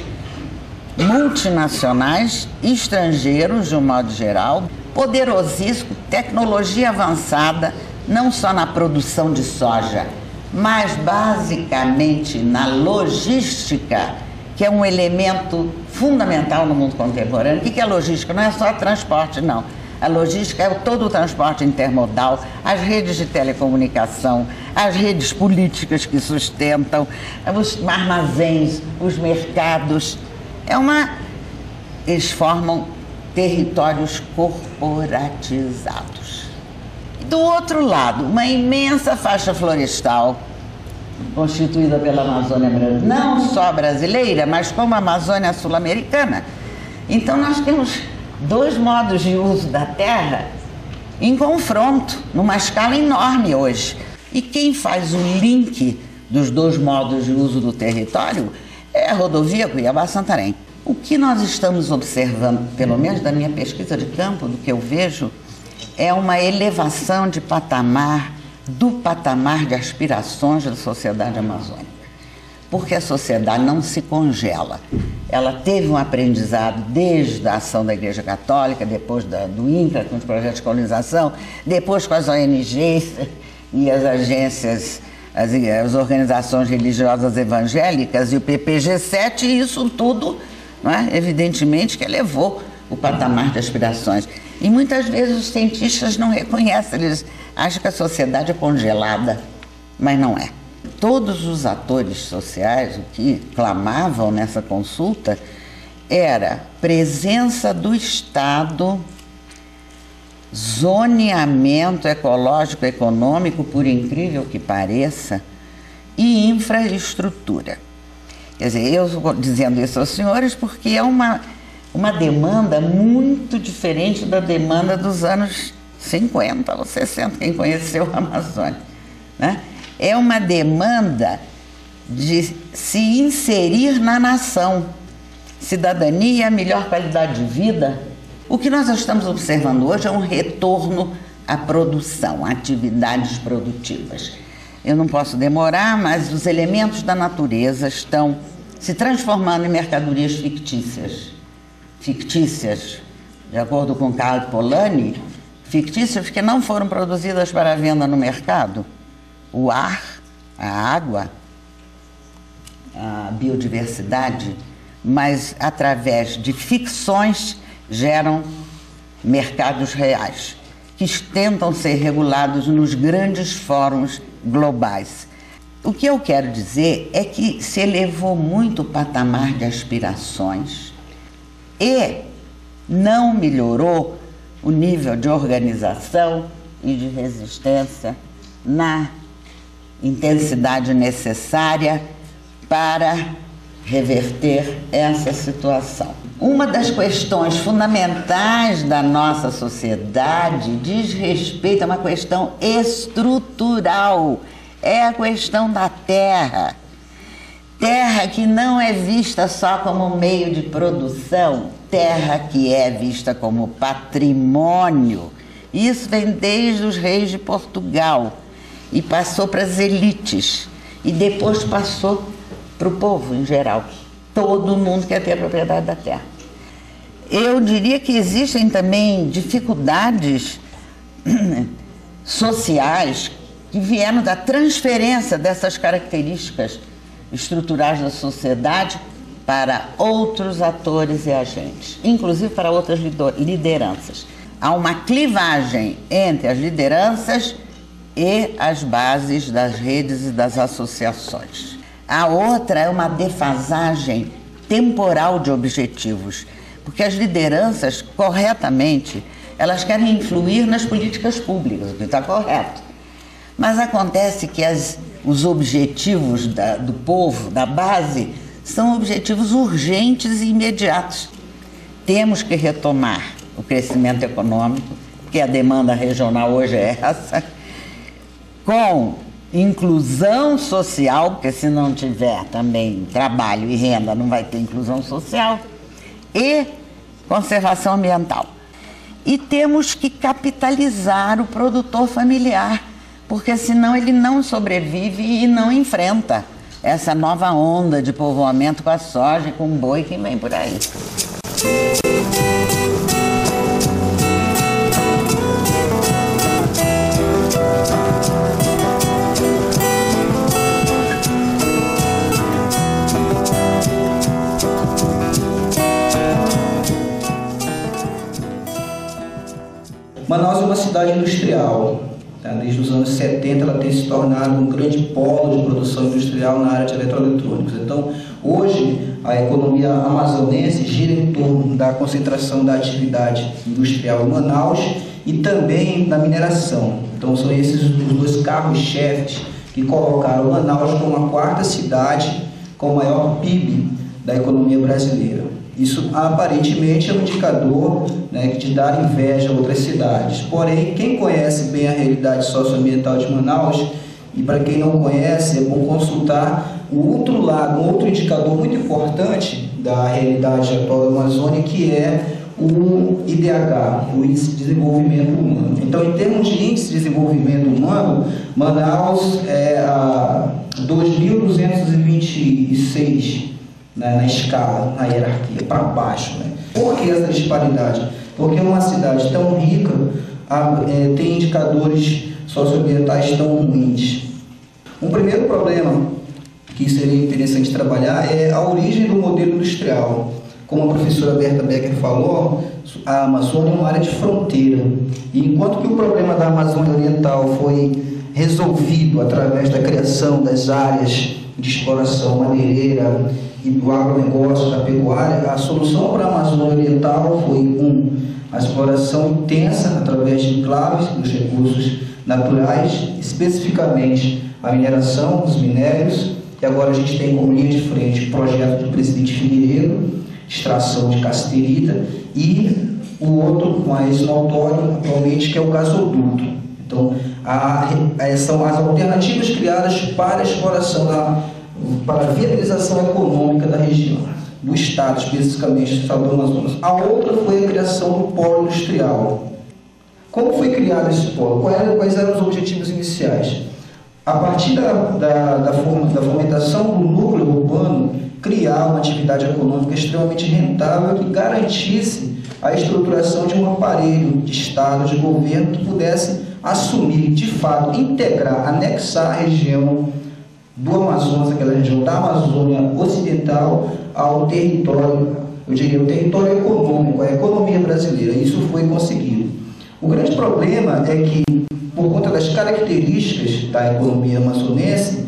S20: multinacionais, estrangeiros de um modo geral, poderosíssimo, tecnologia avançada, não só na produção de soja, mas basicamente na logística, que é um elemento fundamental no mundo contemporâneo. O que é logística? Não é só transporte, não. A logística é todo o transporte intermodal, as redes de telecomunicação, as redes políticas que sustentam, os armazéns, os mercados. É uma... Eles formam territórios corporatizados. Do outro lado, uma imensa faixa florestal, constituída pela Amazônia brasileira, não só brasileira, mas como a Amazônia sul-americana. Então nós temos dois modos de uso da terra em confronto, numa escala enorme hoje. E quem faz o link dos dois modos de uso do território é a rodovia Cuiabá-Santarém. O que nós estamos observando, pelo menos da minha pesquisa de campo, do que eu vejo, é uma elevação de patamar, do patamar de aspirações da sociedade amazônica. Porque a sociedade não se congela. Ela teve um aprendizado desde a ação da Igreja Católica, depois da, do INCRA, com os projetos de colonização, depois com as O N Gs e as agências, as, as organizações religiosas evangélicas e o P P G sete, e isso tudo, não é? Evidentemente, que elevou o patamar de aspirações. E muitas vezes os cientistas não reconhecem, eles acham que a sociedade é congelada, mas não é. Todos os atores sociais, o que clamavam nessa consulta, era presença do Estado, zoneamento ecológico econômico, por incrível que pareça, e infraestrutura. Quer dizer, eu estou dizendo isso aos senhores porque é uma, uma demanda muito diferente da demanda dos anos cinquenta ou sessenta, quem conheceu a Amazônia, né? É uma demanda de se inserir na nação, cidadania e a melhor qualidade de vida. O que nós estamos observando hoje é um retorno à produção, a atividades produtivas. Eu não posso demorar, mas os elementos da natureza estão se transformando em mercadorias fictícias. Fictícias, de acordo com Carlo Polanyi, fictícias porque não foram produzidas para venda no mercado. O ar, a água, a biodiversidade, mas através de ficções geram mercados reais, que tentam ser regulados nos grandes fóruns globais. O que eu quero dizer é que se elevou muito o patamar de aspirações e não melhorou o nível de organização e de resistência na intensidade necessária para reverter essa situação. Uma das questões fundamentais da nossa sociedade diz respeito a uma questão estrutural, é a questão da terra. Terra que não é vista só como meio de produção, terra que é vista como patrimônio. Isso vem desde os reis de Portugal e passou para as elites e depois passou para o povo em geral. Todo mundo quer ter a propriedade da terra. Eu diria que existem também dificuldades sociais que vieram da transferência dessas características estruturais da sociedade para outros atores e agentes, inclusive para outras lideranças. Há uma clivagem entre as lideranças e as bases das redes e das associações. A outra é uma defasagem temporal de objetivos, porque as lideranças, corretamente, elas querem influir nas políticas públicas, o que está correto. Mas acontece que as, os objetivos da, do povo, da base, são objetivos urgentes e imediatos. temos que retomar o crescimento econômico, porque a demanda regional hoje é essa, com inclusão social, porque se não tiver também trabalho e renda, não vai ter inclusão social, e conservação ambiental. E temos que capitalizar o produtor familiar, porque senão ele não sobrevive e não enfrenta essa nova onda de povoamento com a soja e com o boi que vem por aí.
S23: Manaus é uma cidade industrial. Tá? Desde os anos setenta ela tem se tornado um grande polo de produção industrial na área de eletroeletrônicos. Então, hoje, a economia amazonense gira em torno da concentração da atividade industrial em Manaus e também da mineração. Então, são esses os dois carros-chefes que colocaram Manaus como a quarta cidade com o maior P I B da economia brasileira. Isso aparentemente é um indicador, né, que te dá inveja a outras cidades. Porém, quem conhece bem a realidade socioambiental de Manaus, e para quem não conhece, é bom consultar o outro lado, um outro indicador muito importante da realidade atual da Amazônia, que é o I D H, o Índice de Desenvolvimento Humano. Então, em termos de Índice de Desenvolvimento Humano, Manaus é a dois mil duzentos e vinte e seis Na, na escala, na hierarquia, para baixo. Né? Por que essa disparidade? Porque uma cidade tão rica a, é, tem indicadores socioambientais tão ruins. Um primeiro problema que seria interessante trabalhar é a origem do modelo industrial. Como a professora Berta Becker falou, a Amazônia é uma área de fronteira. E enquanto que o problema da Amazônia Oriental foi resolvido através da criação das áreas de exploração madeireira e do agronegócio, da pecuária, a solução para a Amazônia Oriental foi, um, a exploração intensa através de enclaves dos recursos naturais, especificamente a mineração, os minérios, e agora a gente tem como linha de frente o projeto do presidente Figueiredo, extração de cassiterita, e o outro mais notório atualmente, que é o gasoduto. Então, a, a, são as alternativas criadas para a exploração da para a viabilização econômica da região, do Estado, especificamente do Estado do Amazonas. A outra foi a criação do polo industrial. Como foi criado esse polo? Quais eram os objetivos iniciais? A partir da, da, da, forma, da fomentação do núcleo urbano, criar uma atividade econômica extremamente rentável que garantisse a estruturação de um aparelho de Estado, de governo, que pudesse assumir, de fato, integrar, anexar a região do Amazonas, aquela região da Amazônia Ocidental, ao território, eu diria, o território econômico, a economia brasileira. Isso foi conseguido. O grande problema é que, por conta das características da economia amazonense,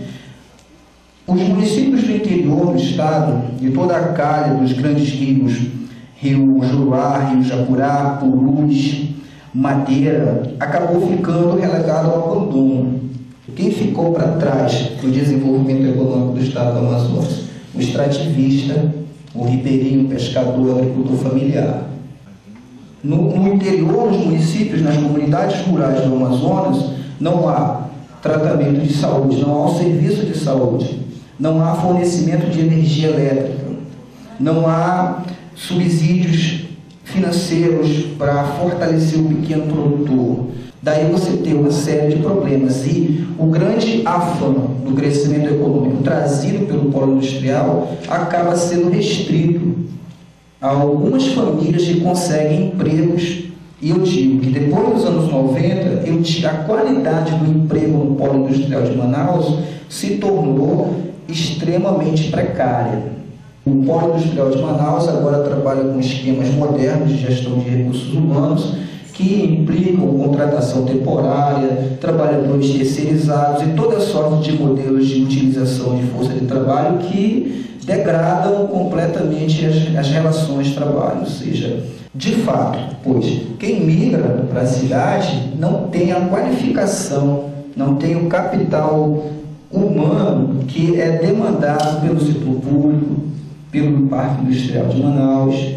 S23: os municípios do interior do estado, de toda a calha dos grandes rios, Rio Juruá, Rio Japurá, Purus, Madeira, acabou ficando relegado ao abandono. Quem ficou para trás do desenvolvimento econômico do estado do Amazonas? O extrativista, o ribeirinho, o pescador, o agricultor familiar. No, no interior dos municípios, nas comunidades rurais do Amazonas, não há tratamento de saúde, não há um serviço de saúde, não há fornecimento de energia elétrica, não há subsídios financeiros para fortalecer o pequeno produtor. Daí você tem uma série de problemas e o grande afã do crescimento econômico trazido pelo polo industrial acaba sendo restrito a algumas famílias que conseguem empregos. E eu digo que depois dos anos noventa, eu, a qualidade do emprego no polo industrial de Manaus se tornou extremamente precária. O polo industrial de Manaus agora trabalha com esquemas modernos de gestão de recursos humanos que implicam contratação temporária, trabalhadores terceirizados e toda sorte de modelos de utilização de força de trabalho que degradam completamente as, as relações de trabalho. Ou seja, de fato, pois quem migra para a cidade não tem a qualificação, não tem o capital humano que é demandado pelo setor público, pelo Parque Industrial de Manaus,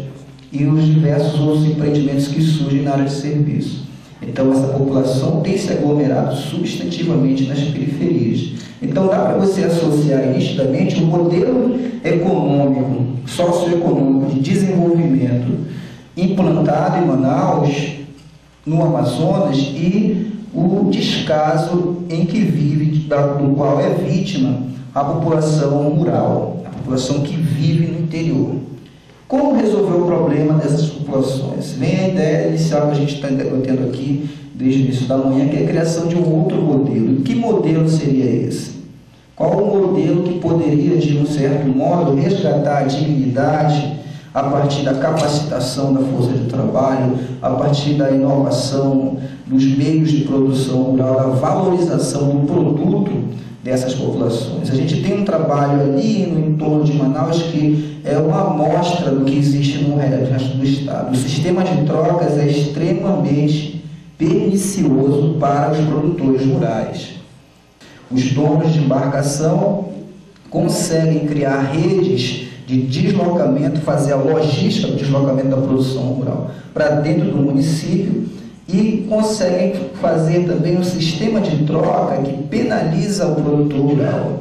S23: e os diversos outros empreendimentos que surgem na área de serviço. Então, essa população tem se aglomerado substantivamente nas periferias. Então, dá para você associar nitidamente o modelo econômico, socioeconômico de desenvolvimento implantado em Manaus, no Amazonas, e o descaso em que vive, do qual é vítima a população rural, a população que vive no interior. Como resolver o problema dessas populações? Vem a ideia inicial que a gente está debatendo aqui desde o início da manhã, que é a criação de um outro modelo. Que modelo seria esse? Qual o modelo que poderia, de um certo modo, resgatar a dignidade a partir da capacitação da força de trabalho, a partir da inovação dos meios de produção rural, da valorização do produto dessas populações? A gente tem um trabalho ali no entorno de Manaus que é uma amostra do que existe no resto do estado. O sistema de trocas é extremamente pernicioso para os produtores rurais. Os donos de embarcação conseguem criar redes de deslocamento, fazer a logística do deslocamento da produção rural para dentro do município e conseguem fazer também um sistema de troca que penaliza o produtor rural,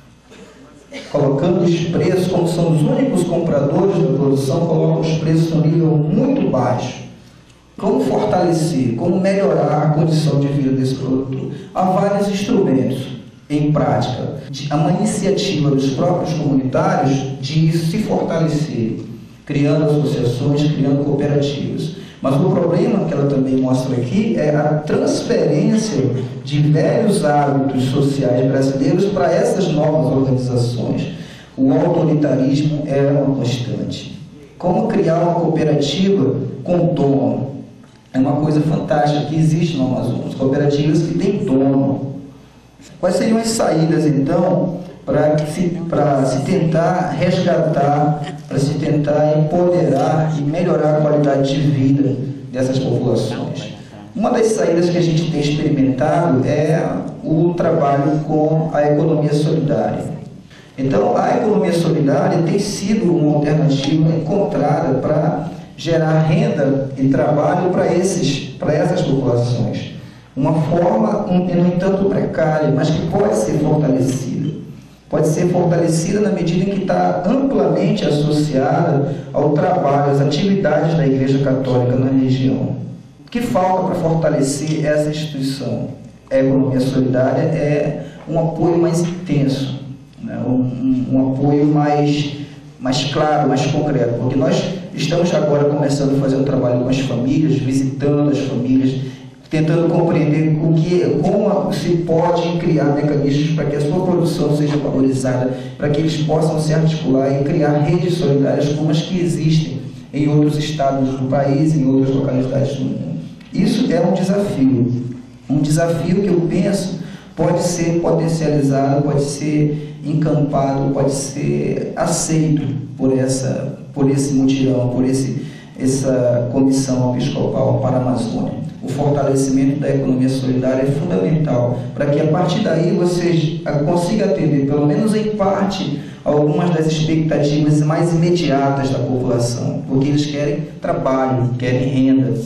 S23: colocando os preços, como são os únicos compradores da produção, colocam os preços no nível muito baixo. Como fortalecer, como melhorar a condição de vida desse produtor? Há vários instrumentos em prática. Há uma iniciativa dos próprios comunitários de se fortalecer, criando associações, criando cooperativas. Mas o problema que ela também mostra aqui é a transferência de velhos hábitos sociais brasileiros para essas novas organizações. O autoritarismo é uma constante. Como criar uma cooperativa com dono? É uma coisa fantástica que existe no Amazonas, cooperativas que têm dono. Quais seriam as saídas, então, para se, para se tentar resgatar, para se tentar empoderar e melhorar a qualidade de vida dessas populações? Uma das saídas que a gente tem experimentado é o trabalho com a economia solidária. Então, a economia solidária tem sido uma alternativa encontrada para gerar renda e trabalho para esses, para essas populações. Uma forma, um, no entanto, precária, mas que pode ser fortalecida. Pode ser fortalecida na medida em que está amplamente associada ao trabalho, às atividades da Igreja Católica na região. O que falta para fortalecer essa instituição? A economia solidária é um apoio mais intenso, né? um, um, um apoio mais, mais claro, mais concreto, porque nós estamos agora começando a fazer um trabalho com as famílias, visitando as famílias, tentando compreender o que, como se pode criar mecanismos para que a sua produção seja valorizada, para que eles possam se articular e criar redes solidárias como as que existem em outros estados do país e em outras localidades do mundo. Isso é um desafio, um desafio que eu penso pode ser potencializado, pode ser encampado, pode ser aceito por, essa, por esse mutirão, por esse, essa comissão episcopal para a Amazônia. O fortalecimento da economia solidária é fundamental para que a partir daí você consiga atender, pelo menos em parte, algumas das expectativas mais imediatas da população, porque eles querem trabalho, querem renda.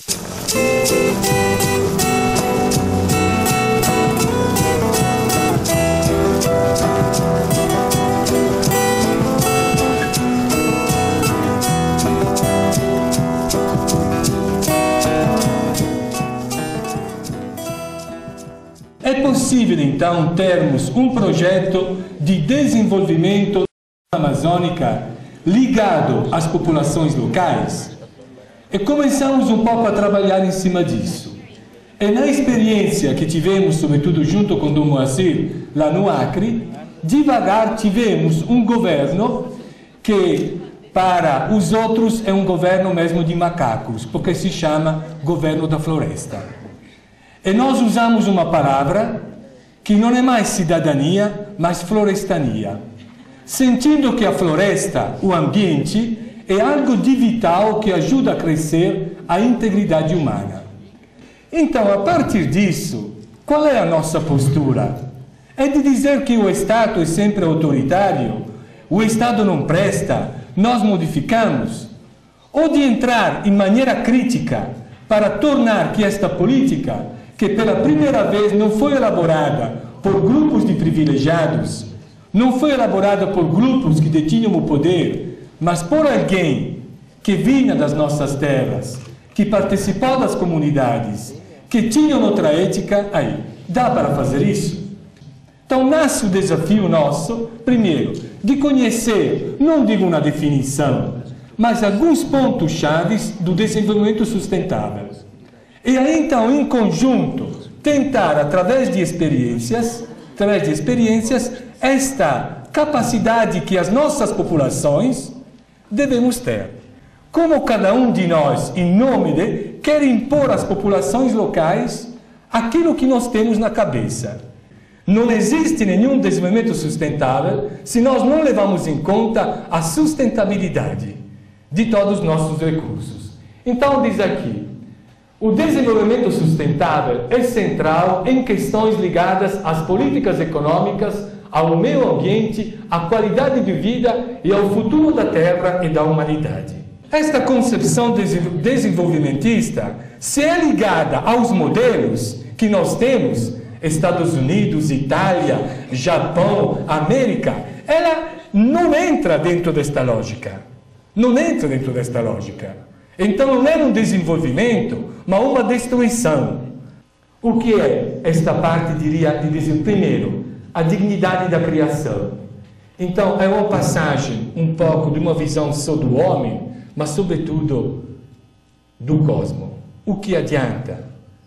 S22: É possível, então, termos um projeto de desenvolvimento amazônica ligado às populações locais? E começamos um pouco a trabalhar em cima disso. E na experiência que tivemos, sobretudo junto com Dom Moacir, lá no Acre, devagar tivemos um governo que, para os outros, é um governo mesmo de macacos, porque se chama governo da floresta. E nós usamos uma palavra que não é mais cidadania, mas florestania. Sentindo que a floresta, o ambiente, é algo de vital que ajuda a crescer a integridade humana. Então, a partir disso, qual é a nossa postura? É de dizer que o Estado é sempre autoritário, o Estado não presta, nós modificamos? ou de entrar em maneira crítica para tornar que esta política, que pela primeira vez não foi elaborada por grupos de privilegiados, não foi elaborada por grupos que detinham o poder, mas por alguém que vinha das nossas terras, que participou das comunidades, que tinham outra ética, aí, dá para fazer isso? Então nasce o desafio nosso, primeiro, de conhecer, não digo uma definição, mas alguns pontos chaves do desenvolvimento sustentável. E aí então, em conjunto, tentar, através de experiências, através de experiências, esta capacidade que as nossas populações devemos ter. Como cada um de nós, em nome de, quer impor às populações locais aquilo que nós temos na cabeça. Não existe nenhum desenvolvimento sustentável se nós não levamos em conta a sustentabilidade de todos os nossos recursos. Então, diz aqui, o desenvolvimento sustentável é central em questões ligadas às políticas econômicas, ao meio ambiente, à qualidade de vida e ao futuro da Terra e da humanidade. Esta concepção desenvolvimentista, se é ligada aos modelos que nós temos, Estados Unidos, Itália, Japão, América, ela não entra dentro desta lógica. Não entra dentro desta lógica. Então não é um desenvolvimento, mas uma destruição. O que é esta parte, diria, de dizer, primeiro, a dignidade da criação. Então é uma passagem um pouco de uma visão só do homem, mas sobretudo do cosmos. O que adianta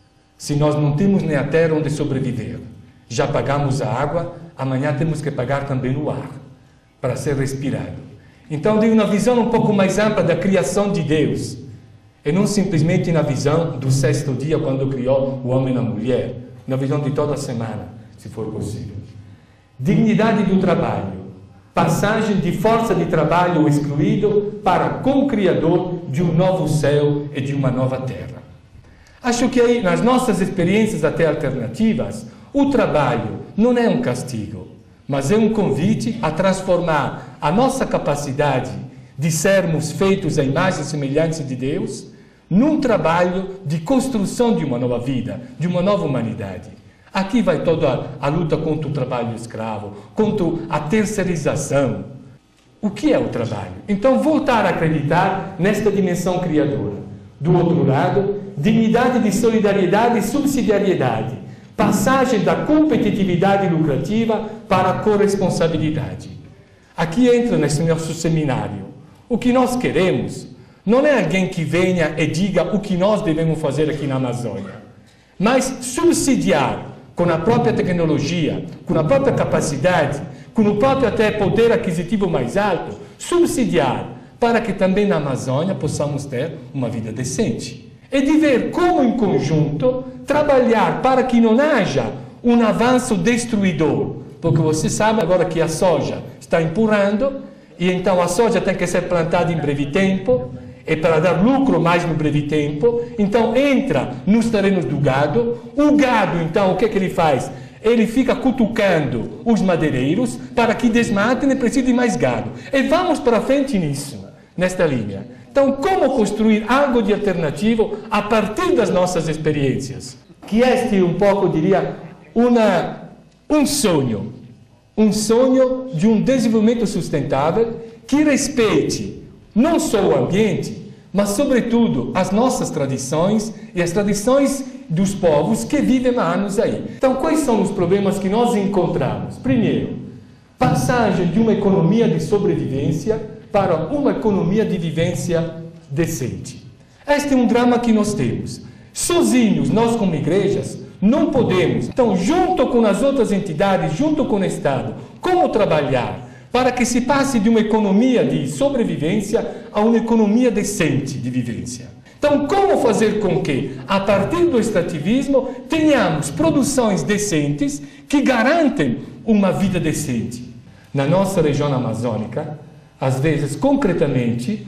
S22: se nós não temos nem a terra onde sobreviver? Já pagamos a água, amanhã temos que pagar também o ar para ser respirado. Então, de uma visão um pouco mais ampla da criação de Deus, e não simplesmente na visão do sexto dia, quando criou o homem e a mulher, na visão de toda a semana, se for possível. Dignidade do trabalho, passagem de força de trabalho excluído para co-criador de um novo céu e de uma nova terra. Acho que aí, nas nossas experiências até alternativas, o trabalho não é um castigo, mas é um convite a transformar a nossa capacidade de sermos feitos à imagem e semelhança de Deus num trabalho de construção de uma nova vida, de uma nova humanidade. Aqui vai toda a luta contra o trabalho escravo, contra a terceirização. O que é o trabalho? Então, voltar a acreditar nesta dimensão criadora. Do outro lado, dignidade de solidariedade e subsidiariedade. Passagem da competitividade lucrativa para a corresponsabilidade. Aqui entra nesse nosso seminário. O que nós queremos não é alguém que venha e diga o que nós devemos fazer aqui na Amazônia, mas subsidiar com a própria tecnologia, com a própria capacidade, com o próprio até poder aquisitivo mais alto, subsidiar para que também na Amazônia possamos ter uma vida decente. E de ver como, em conjunto, trabalhar para que não haja um avanço destruidor. Porque você sabe agora que a soja está empurrando, e então a soja tem que ser plantada em breve tempo, e para dar lucro mais no breve tempo, então entra nos terrenos do gado. O gado, então, o que, é que ele faz? Ele fica cutucando os madeireiros para que desmatem e precisem de mais gado. E vamos para frente nisso, nesta linha. Então, como construir algo de alternativo a partir das nossas experiências? Que este, um pouco, diria, uma, um sonho. Um sonho de um desenvolvimento sustentável que respeite não só o ambiente, mas, sobretudo, as nossas tradições e as tradições dos povos que vivem há anos aí. Então, quais são os problemas que nós encontramos? Primeiro, passagem de uma economia de sobrevivência para uma economia de vivência decente. Este é um drama que nós temos. Sozinhos, nós como igrejas, não podemos. Então, junto com as outras entidades, junto com o Estado, como trabalhar para que se passe de uma economia de sobrevivência a uma economia decente de vivência? Então, como fazer com que, a partir do extrativismo, tenhamos produções decentes que garantem uma vida decente? Na nossa região amazônica, às vezes, concretamente,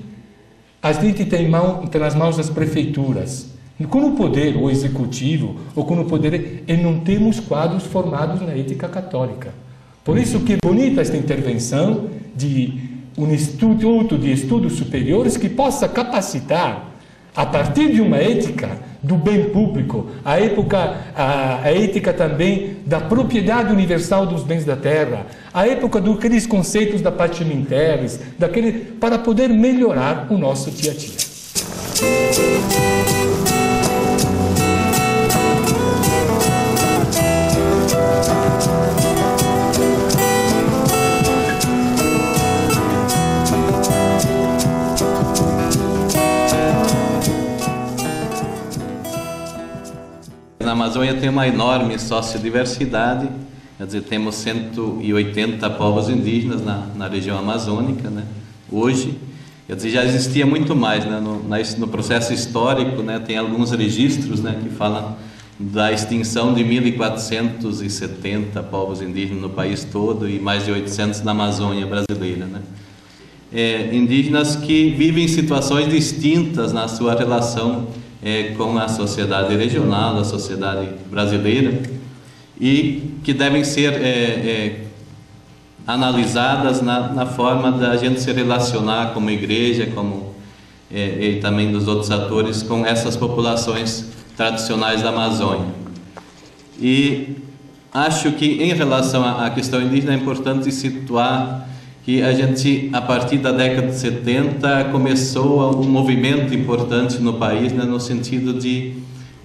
S22: a gente tem, mão, tem nas mãos das prefeituras, com o poder, o executivo, ou com o poder, e não temos quadros formados na ética católica. Por isso que é bonita esta intervenção de um instituto de estudos superiores que possa capacitar, a partir de uma ética do bem público, a, época, a, a ética também da propriedade universal dos bens da terra, a época daqueles conceitos da patrem terris, daquele, para poder melhorar o nosso dia a dia.
S21: Na Amazônia tem uma enorme sociodiversidade, quer dizer, temos cento e oitenta povos indígenas na, na região amazônica, né? Hoje, quer dizer, já existia muito mais, né? no, na, no processo histórico, né? Tem alguns registros, né, que falam da extinção de mil quatrocentos e setenta povos indígenas no país todo e mais de oitocentos na Amazônia brasileira, né? É, indígenas que vivem situações distintas na sua relação É, com a sociedade regional, a sociedade brasileira, e que devem ser é, é, analisadas na, na forma da gente se relacionar como igreja, como é, e também dos outros atores com essas populações tradicionais da Amazônia. E acho que em relação à questão indígena é importante situar que a gente, a partir da década de setenta, começou um movimento importante no país, né, no sentido de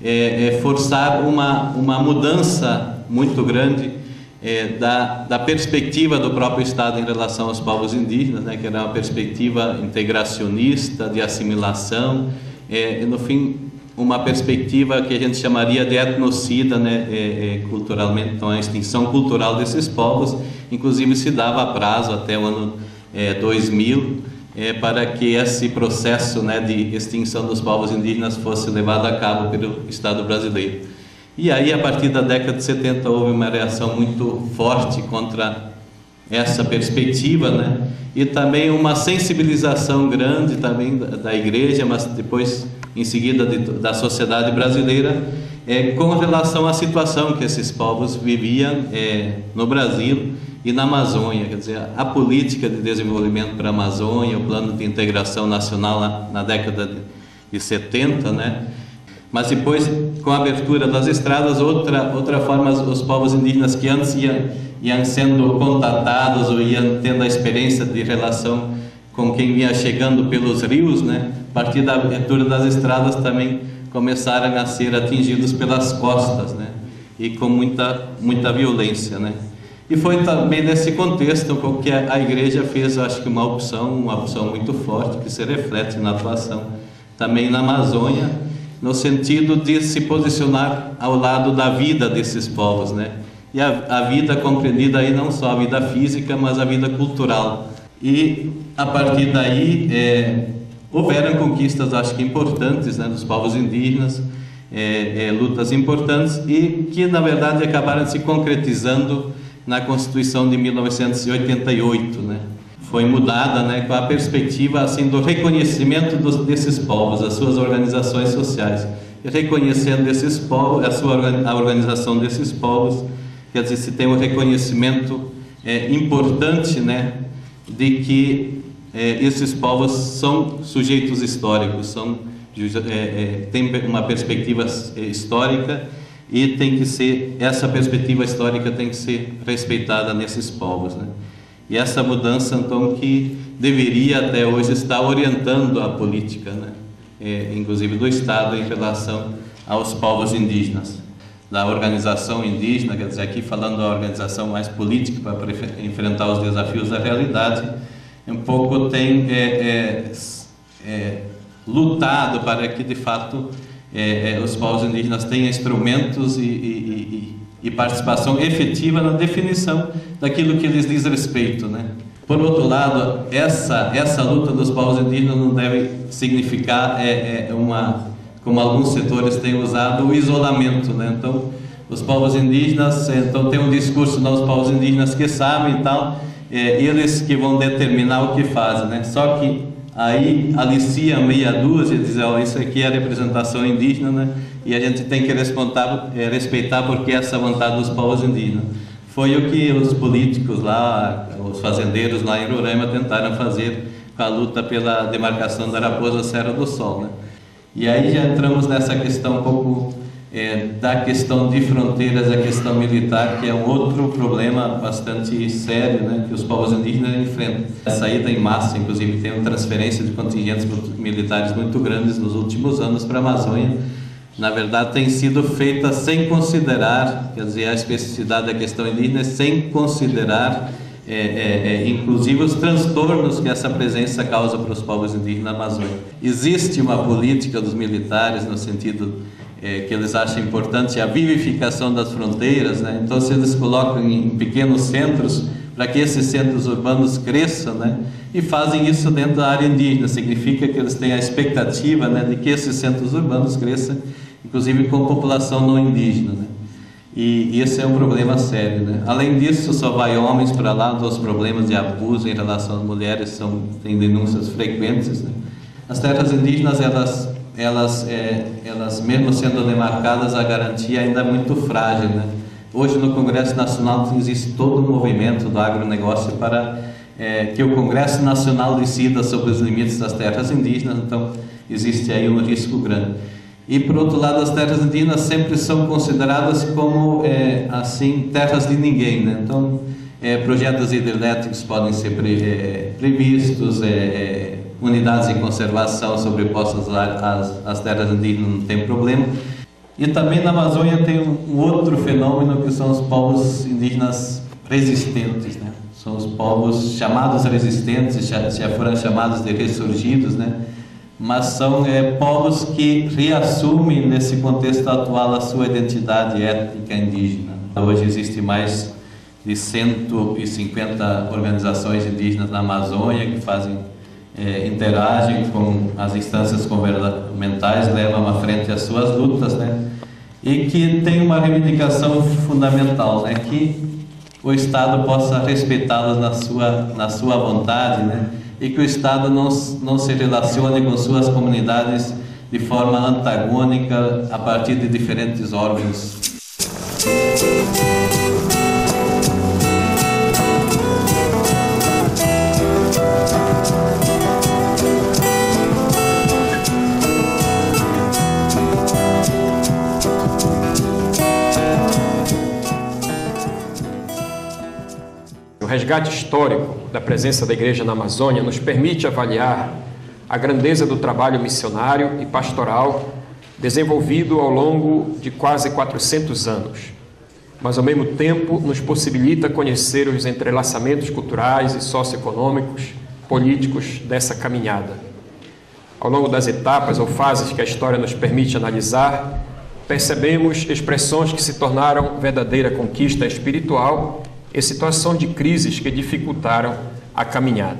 S21: é, é, forçar uma, uma mudança muito grande é, da, da perspectiva do próprio Estado em relação aos povos indígenas, né, que era uma perspectiva integracionista, de assimilação, é, e no fim uma perspectiva que a gente chamaria de etnocida, né, é, é, culturalmente, então a extinção cultural desses povos. Inclusive se dava prazo até o ano é, dois mil é, para que esse processo, né, de extinção dos povos indígenas fosse levado a cabo pelo Estado brasileiro. E aí, a partir da década de setenta, houve uma reação muito forte contra essa perspectiva, né? E também uma sensibilização grande também da, da igreja, mas depois, em seguida, de, da sociedade brasileira, é, com relação à situação que esses povos viviam é, no Brasil e na Amazônia. Quer dizer, a política de desenvolvimento para a Amazônia, o plano de integração nacional na, na década de, de setenta, né? Mas depois, com a abertura das estradas, outra, outra forma, os povos indígenas que antes iam, iam sendo contatados ou iam tendo a experiência de relação com quem vinha chegando pelos rios, né? A partir da abertura das estradas também começaram a ser atingidos pelas costas, né? E com muita, muita violência, né? E foi também nesse contexto que a igreja fez, acho que uma opção, uma opção muito forte, que se reflete na atuação também na Amazônia, no sentido de se posicionar ao lado da vida desses povos, né? E a, a vida compreendida aí não só a vida física, mas a vida cultural. E a partir daí é, houveram conquistas, acho que importantes, né, dos povos indígenas, é, é, lutas importantes e que na verdade acabaram se concretizando na Constituição de mil novecentos e oitenta e oito, né? Foi mudada, né, com a perspectiva assim do reconhecimento dos, desses povos, as suas organizações sociais, e reconhecendo esses povos, a sua a organização desses povos, quer dizer, se tem um reconhecimento é, importante, né, de que é, esses povos são sujeitos históricos, são é, é, tem uma perspectiva histórica e tem que ser essa perspectiva histórica tem que ser respeitada nesses povos, né? E essa mudança, então, que deveria até hoje estar orientando a política, né? É, inclusive do Estado em relação aos povos indígenas, da organização indígena, quer dizer, aqui falando da organização mais política para enfrentar os desafios da realidade, um pouco tem é, é, é, lutado para que, de fato, é, é, os povos indígenas tenham instrumentos e, e, e e participação efetiva na definição daquilo que lhes diz respeito, né? Por outro lado, essa essa luta dos povos indígenas não deve significar é, é uma, como alguns setores têm usado, o isolamento, né? Então, os povos indígenas, então tem um discurso dos povos indígenas que sabem e tal, é, eles que vão determinar o que fazem, né? Só que aí alicia meia dúzia e diz, ó, isso aqui é a representação indígena, né? E a gente tem que respeitar, é, respeitar porque essa é a vontade dos povos indígenas. foi o que os políticos lá, os fazendeiros lá em Roraima tentaram fazer com a luta pela demarcação da Raposa Serra do Sol, né? E aí já entramos nessa questão um pouco é, da questão de fronteiras, a questão militar, que é um outro problema bastante sério, né, que os povos indígenas enfrentam. A saída em massa, inclusive, tem uma transferência de contingentes militares muito grandes nos últimos anos para a Amazônia. Na verdade, tem sido feita sem considerar, quer dizer, a especificidade da questão indígena, sem considerar É, é, é, inclusive os transtornos que essa presença causa para os povos indígenas na Amazônia. Existe uma política dos militares no sentido é, que eles acham importante a vivificação das fronteiras, né? Então, se eles colocam em pequenos centros para que esses centros urbanos cresçam, né? E fazem isso dentro da área indígena, significa que eles têm a expectativa, né, de que esses centros urbanos cresçam, inclusive com população não indígena, né? E esse é um problema sério, né? Além disso, só vai homens para lá, dos problemas de abuso em relação às mulheres são, tem denúncias frequentes, né? As terras indígenas, elas, elas, é, elas mesmo sendo demarcadas, a garantia ainda é muito frágil, né? Hoje no Congresso Nacional existe todo um movimento do agronegócio para é, que o Congresso Nacional decida sobre os limites das terras indígenas, então existe aí um risco grande. E, por outro lado, as terras indígenas sempre são consideradas como, é, assim, terras de ninguém, né? Então, é, projetos hidrelétricos podem ser pre, é, previstos, é, é, unidades de conservação sobrepostas às, às terras indígenas não tem problema. E também na Amazônia tem um, um outro fenômeno que são os povos indígenas resistentes, né? São os povos chamados resistentes, já, já foram chamados de ressurgidos, né? Mas são é, povos que reassumem nesse contexto atual a sua identidade étnica indígena. Hoje existe mais de cento e cinquenta organizações indígenas na Amazônia que fazem, é, interagem com as instâncias governamentais, levam à frente as suas lutas, né? E que tem uma reivindicação fundamental, né? Que o Estado possa respeitá-las na sua, na sua vontade, né? E que o Estado não, não se relacione com suas comunidades de forma antagônica a partir de diferentes órgãos.
S3: O resgate histórico da presença da Igreja na Amazônia nos permite avaliar a grandeza do trabalho missionário e pastoral desenvolvido ao longo de quase quatrocentos anos, mas ao mesmo tempo nos possibilita conhecer os entrelaçamentos culturais e socioeconômicos, políticos dessa caminhada. Ao longo das etapas ou fases que a história nos permite analisar, percebemos expressões que se tornaram verdadeira conquista espiritual e situações de crises que dificultaram a caminhada.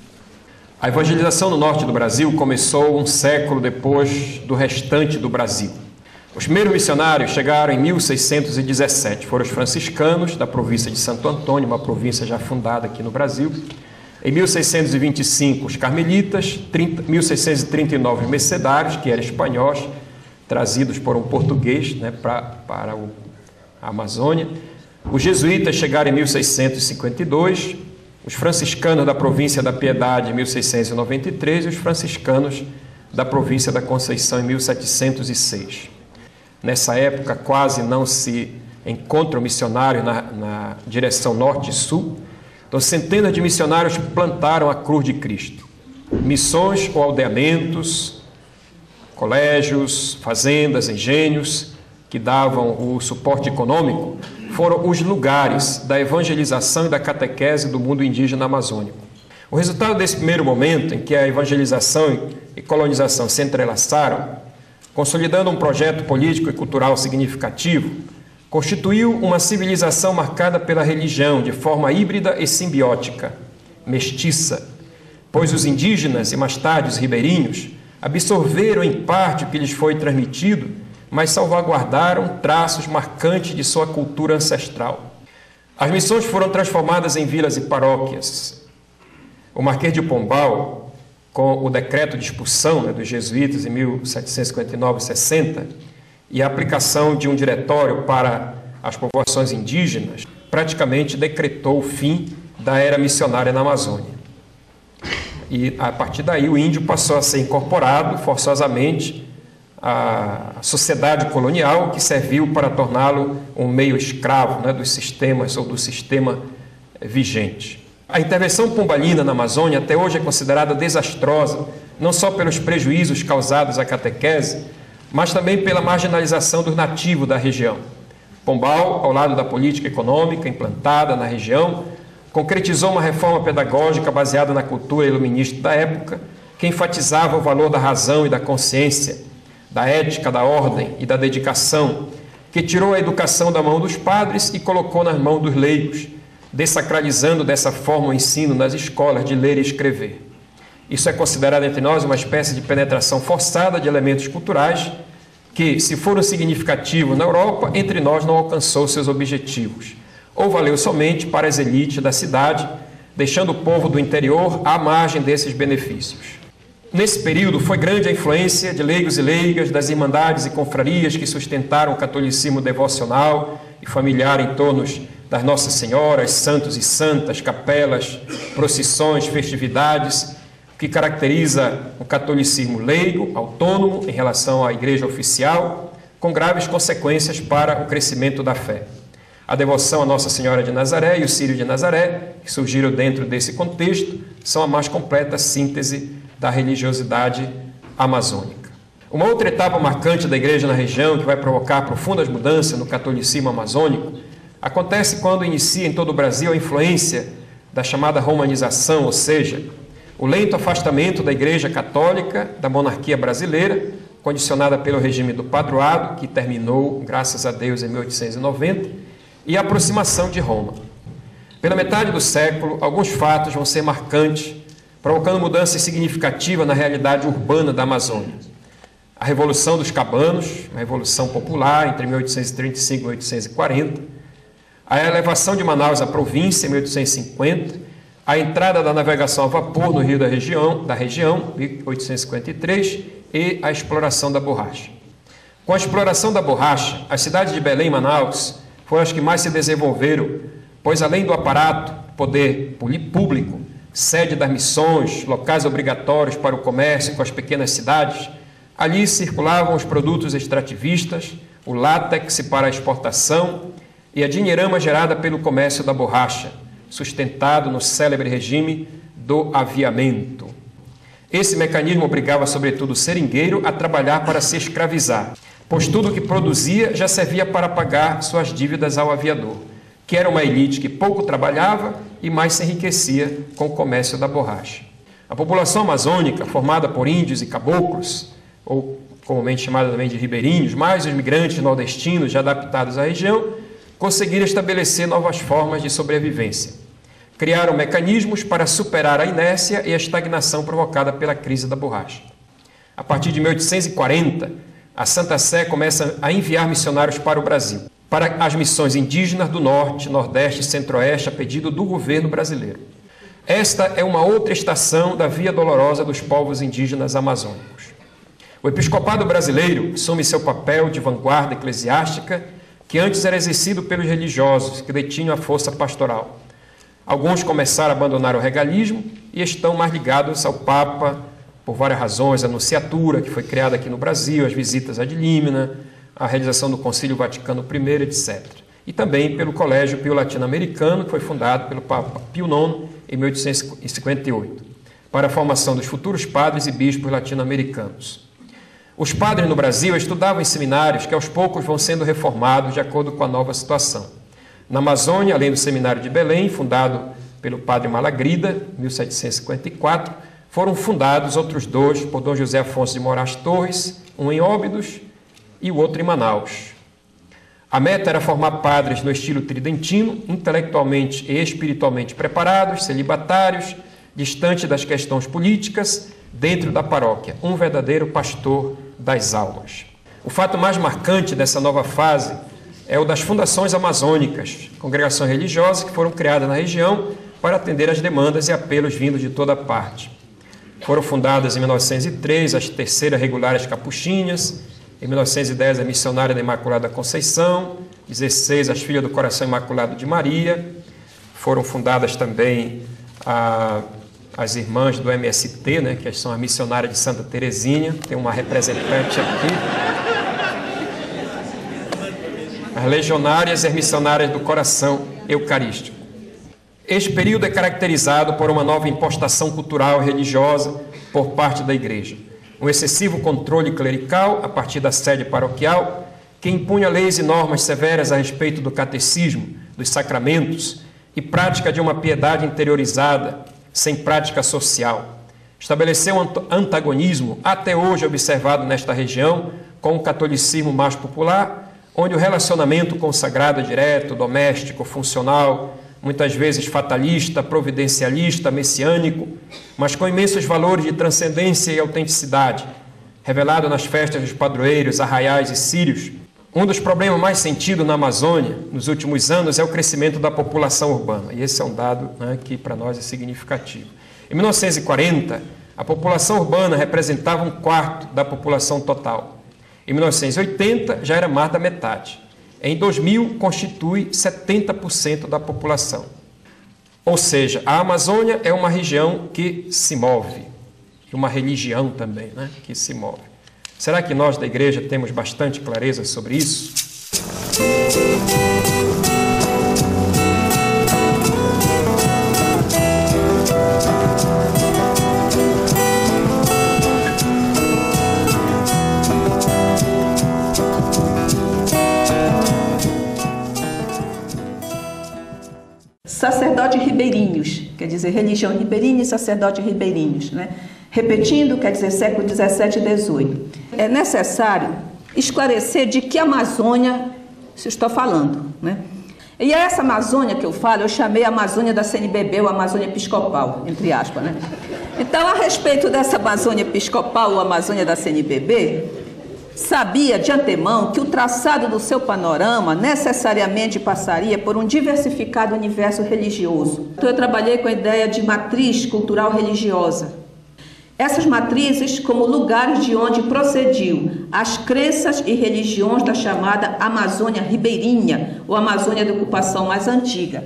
S3: A evangelização no norte do Brasil começou um século depois do restante do Brasil. Os primeiros missionários chegaram em mil seiscentos e dezessete, foram os franciscanos da província de Santo Antônio, uma província já fundada aqui no Brasil. Em mil seiscentos e vinte e cinco, os carmelitas, mil seiscentos e trinta e nove, os mercedários, que eram espanhóis, trazidos por um português, né, pra, para o, a Amazônia. Os jesuítas chegaram em mil seiscentos e cinquenta e dois, os franciscanos da província da Piedade em mil seiscentos e noventa e três e os franciscanos da província da Conceição em mil setecentos e seis. Nessa época quase não se encontram missionários na, na direção norte e sul, então centenas de missionários plantaram a cruz de Cristo. Missões ou aldeamentos, colégios, fazendas, engenhos que davam o suporte econômico foram os lugares da evangelização e da catequese do mundo indígena amazônico. O resultado desse primeiro momento, em que a evangelização e colonização se entrelaçaram, consolidando um projeto político e cultural significativo, constituiu uma civilização marcada pela religião de forma híbrida e simbiótica, mestiça, pois os indígenas e mais tarde os ribeirinhos absorveram em parte o que lhes foi transmitido, mas salvaguardaram traços marcantes de sua cultura ancestral. As missões foram transformadas em vilas e paróquias. O Marquês de Pombal, com o decreto de expulsão, né, dos jesuítas em mil setecentos e cinquenta e nove e sessenta, e a aplicação de um diretório para as populações indígenas, praticamente decretou o fim da era missionária na Amazônia. E, a partir daí, o índio passou a ser incorporado forçosamente à sociedade colonial, que serviu para torná-lo um meio escravo, né, dos sistemas ou do sistema vigente. A intervenção pombalina na Amazônia até hoje é considerada desastrosa, não só pelos prejuízos causados à catequese, mas também pela marginalização dos nativos da região. Pombal, ao lado da política econômica implantada na região, concretizou uma reforma pedagógica baseada na cultura iluminista da época, que enfatizava o valor da razão e da consciência, da ética, da ordem e da dedicação, que tirou a educação da mão dos padres e colocou nas mãos dos leigos, desacralizando dessa forma o ensino nas escolas de ler e escrever. Isso é considerado entre nós uma espécie de penetração forçada de elementos culturais que, se foram significativos na Europa, entre nós não alcançou seus objetivos, ou valeu somente para as elites da cidade, deixando o povo do interior à margem desses benefícios. Nesse período foi grande a influência de leigos e leigas, das irmandades e confrarias que sustentaram o catolicismo devocional e familiar em torno das Nossas Senhoras, santos e santas, capelas, procissões, festividades, que caracteriza o catolicismo leigo, autônomo em relação à igreja oficial, com graves consequências para o crescimento da fé. A devoção a Nossa Senhora de Nazaré e o Círio de Nazaré, que surgiram dentro desse contexto, são a mais completa síntese da religiosidade amazônica. Uma outra etapa marcante da igreja na região, que vai provocar profundas mudanças no catolicismo amazônico, acontece quando inicia em todo o Brasil a influência da chamada romanização, ou seja, o lento afastamento da Igreja Católica da monarquia brasileira, condicionada pelo regime do padroado, que terminou, graças a Deus, em mil oitocentos e noventa, e a aproximação de Roma. Pela metade do século, alguns fatos vão ser marcantes, provocando mudanças significativas na realidade urbana da Amazônia. A Revolução dos Cabanos, uma revolução popular entre mil oitocentos e trinta e cinco e mil oitocentos e quarenta, a elevação de Manaus à província em mil oitocentos e cinquenta, a entrada da navegação a vapor no rio da região, da região, mil oitocentos e cinquenta e três, e a exploração da borracha. Com a exploração da borracha, as cidades de Belém e Manaus foram as que mais se desenvolveram, pois além do aparato, poder público, sede das missões, locais obrigatórios para o comércio com as pequenas cidades, ali circulavam os produtos extrativistas, o látex para a exportação e a dinheirama gerada pelo comércio da borracha, sustentado no célebre regime do aviamento. Esse mecanismo obrigava, sobretudo, o seringueiro a trabalhar para se escravizar, pois tudo o que produzia já servia para pagar suas dívidas ao aviador, que era uma elite que pouco trabalhava e mais se enriquecia com o comércio da borracha. A população amazônica, formada por índios e caboclos, ou comumente chamada também de ribeirinhos, mais os migrantes nordestinos já adaptados à região, conseguiram estabelecer novas formas de sobrevivência. Criaram mecanismos para superar a inércia e a estagnação provocada pela crise da borracha. A partir de mil oitocentos e quarenta, a Santa Sé começa a enviar missionários para o Brasil, para as missões indígenas do Norte, Nordeste e Centro-Oeste, a pedido do governo brasileiro. Esta é uma outra estação da via dolorosa dos povos indígenas amazônicos. O episcopado brasileiro assume seu papel de vanguarda eclesiástica, que antes era exercido pelos religiosos, que detinham a força pastoral. Alguns começaram a abandonar o regalismo e estão mais ligados ao Papa, por várias razões, a nunciatura, que foi criada aqui no Brasil, as visitas ad limina, a realização do Concílio Vaticano I, etcétera. E também pelo Colégio Pio Latino-Americano, que foi fundado pelo Papa Pio nono em mil oitocentos e cinquenta e oito, para a formação dos futuros padres e bispos latino-americanos. Os padres no Brasil estudavam em seminários que aos poucos vão sendo reformados de acordo com a nova situação. Na Amazônia, além do Seminário de Belém, fundado pelo padre Malagrida, em mil setecentos e cinquenta e quatro, foram fundados outros dois por Dom José Afonso de Moraes Torres, um em Óbidos e o outro em Manaus. A meta era formar padres no estilo tridentino, intelectualmente e espiritualmente preparados, celibatários, distantes das questões políticas, dentro da paróquia, um verdadeiro pastor das almas. O fato mais marcante dessa nova fase é o das fundações amazônicas, congregações religiosas que foram criadas na região para atender às demandas e apelos vindos de toda parte. Foram fundadas em mil novecentos e três as Terceiras Regulares Capuchinhas, em mil novecentos e dez a Missionária da Imaculada Conceição, dezesseis, as Filhas do Coração Imaculado de Maria. Foram fundadas também a, as irmãs do M S T, né, que são as missionárias de Santa Teresinha. Tem uma representante aqui. As legionárias e as missionárias do Coração Eucarístico. Este período é caracterizado por uma nova impostação cultural e religiosa por parte da Igreja. Um excessivo controle clerical, a partir da sede paroquial, que impunha leis e normas severas a respeito do catecismo, dos sacramentos e prática de uma piedade interiorizada, sem prática social. Estabeleceu um antagonismo, até hoje observado nesta região, com o catolicismo mais popular, onde o relacionamento consagrado direto, doméstico, funcional, muitas vezes fatalista, providencialista, messiânico, mas com imensos valores de transcendência e autenticidade, revelado nas festas dos padroeiros, arraiais e círios. Um dos problemas mais sentidos na Amazônia nos últimos anos é o crescimento da população urbana, e esse é um dado, né, que para nós é significativo. Em mil novecentos e quarenta, a população urbana representava um quarto da população total. Em mil novecentos e oitenta, já era mais da metade. Em dois mil, constitui setenta por cento da população. Ou seja, a Amazônia é uma região que se move, e uma religião também, né, que se move. Será que nós da Igreja temos bastante clareza sobre isso?
S2: Sacerdote ribeirinhos, quer dizer, religião ribeirinha e sacerdote ribeirinhos, né? Repetindo, quer dizer, século dezessete e dezoito. É necessário esclarecer de que Amazônia estou falando, né? E essa Amazônia que eu falo, eu chamei a Amazônia da C N B B, ou Amazônia Episcopal, entre aspas, né? Então, a respeito dessa Amazônia Episcopal, ou Amazônia da C N B B, sabia de antemão que o traçado do seu panorama necessariamente passaria por um diversificado universo religioso. Então, eu trabalhei com a ideia de matriz cultural religiosa. Essas matrizes como lugares de onde procediam as crenças e religiões da chamada Amazônia ribeirinha, ou Amazônia de ocupação mais antiga.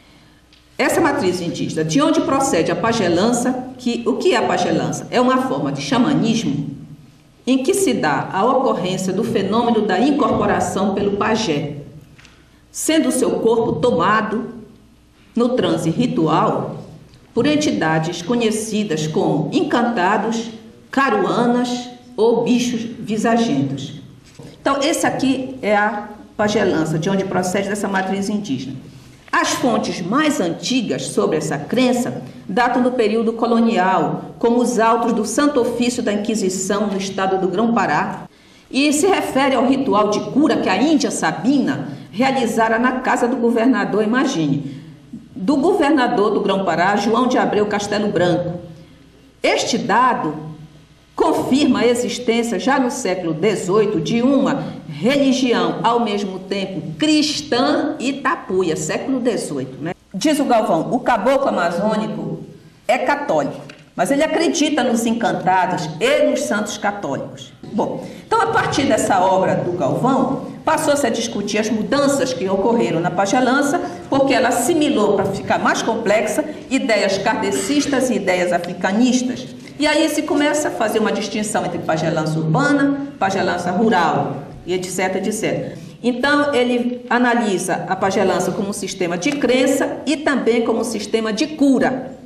S2: Essa matriz indígena, de onde procede a pagelança, que, o que é a pagelança? É uma forma de xamanismo em que se dá a ocorrência do fenômeno da incorporação pelo pajé, sendo o seu corpo tomado no transe ritual por entidades conhecidas como encantados, caruanas ou bichos visagentos. Então, esse aqui é a pagelança, de onde procede dessa matriz indígena. As fontes mais antigas sobre essa crença datam do período colonial, como os autos do Santo Ofício da Inquisição no estado do Grão-Pará, e se refere ao ritual de cura que a Índia Sabina realizara na casa do governador, imagine, do governador do Grão-Pará, João de Abreu Castelo Branco. Este dado confirma a existência, já no século dezoito, de uma religião, ao mesmo tempo, cristã e tapuia, século dezoito. Né? Diz o Galvão, o caboclo amazônico é católico, mas ele acredita nos encantados e nos santos católicos. Bom, então a partir dessa obra do Galvão, passou-se a discutir as mudanças que ocorreram na pagelança, porque ela assimilou, para ficar mais complexa, ideias kardecistas e ideias africanistas. E aí se começa a fazer uma distinção entre pagelança urbana, pagelança rural, e etc, etcétera. Então, ele analisa a pagelança como um sistema de crença e também como um sistema de cura.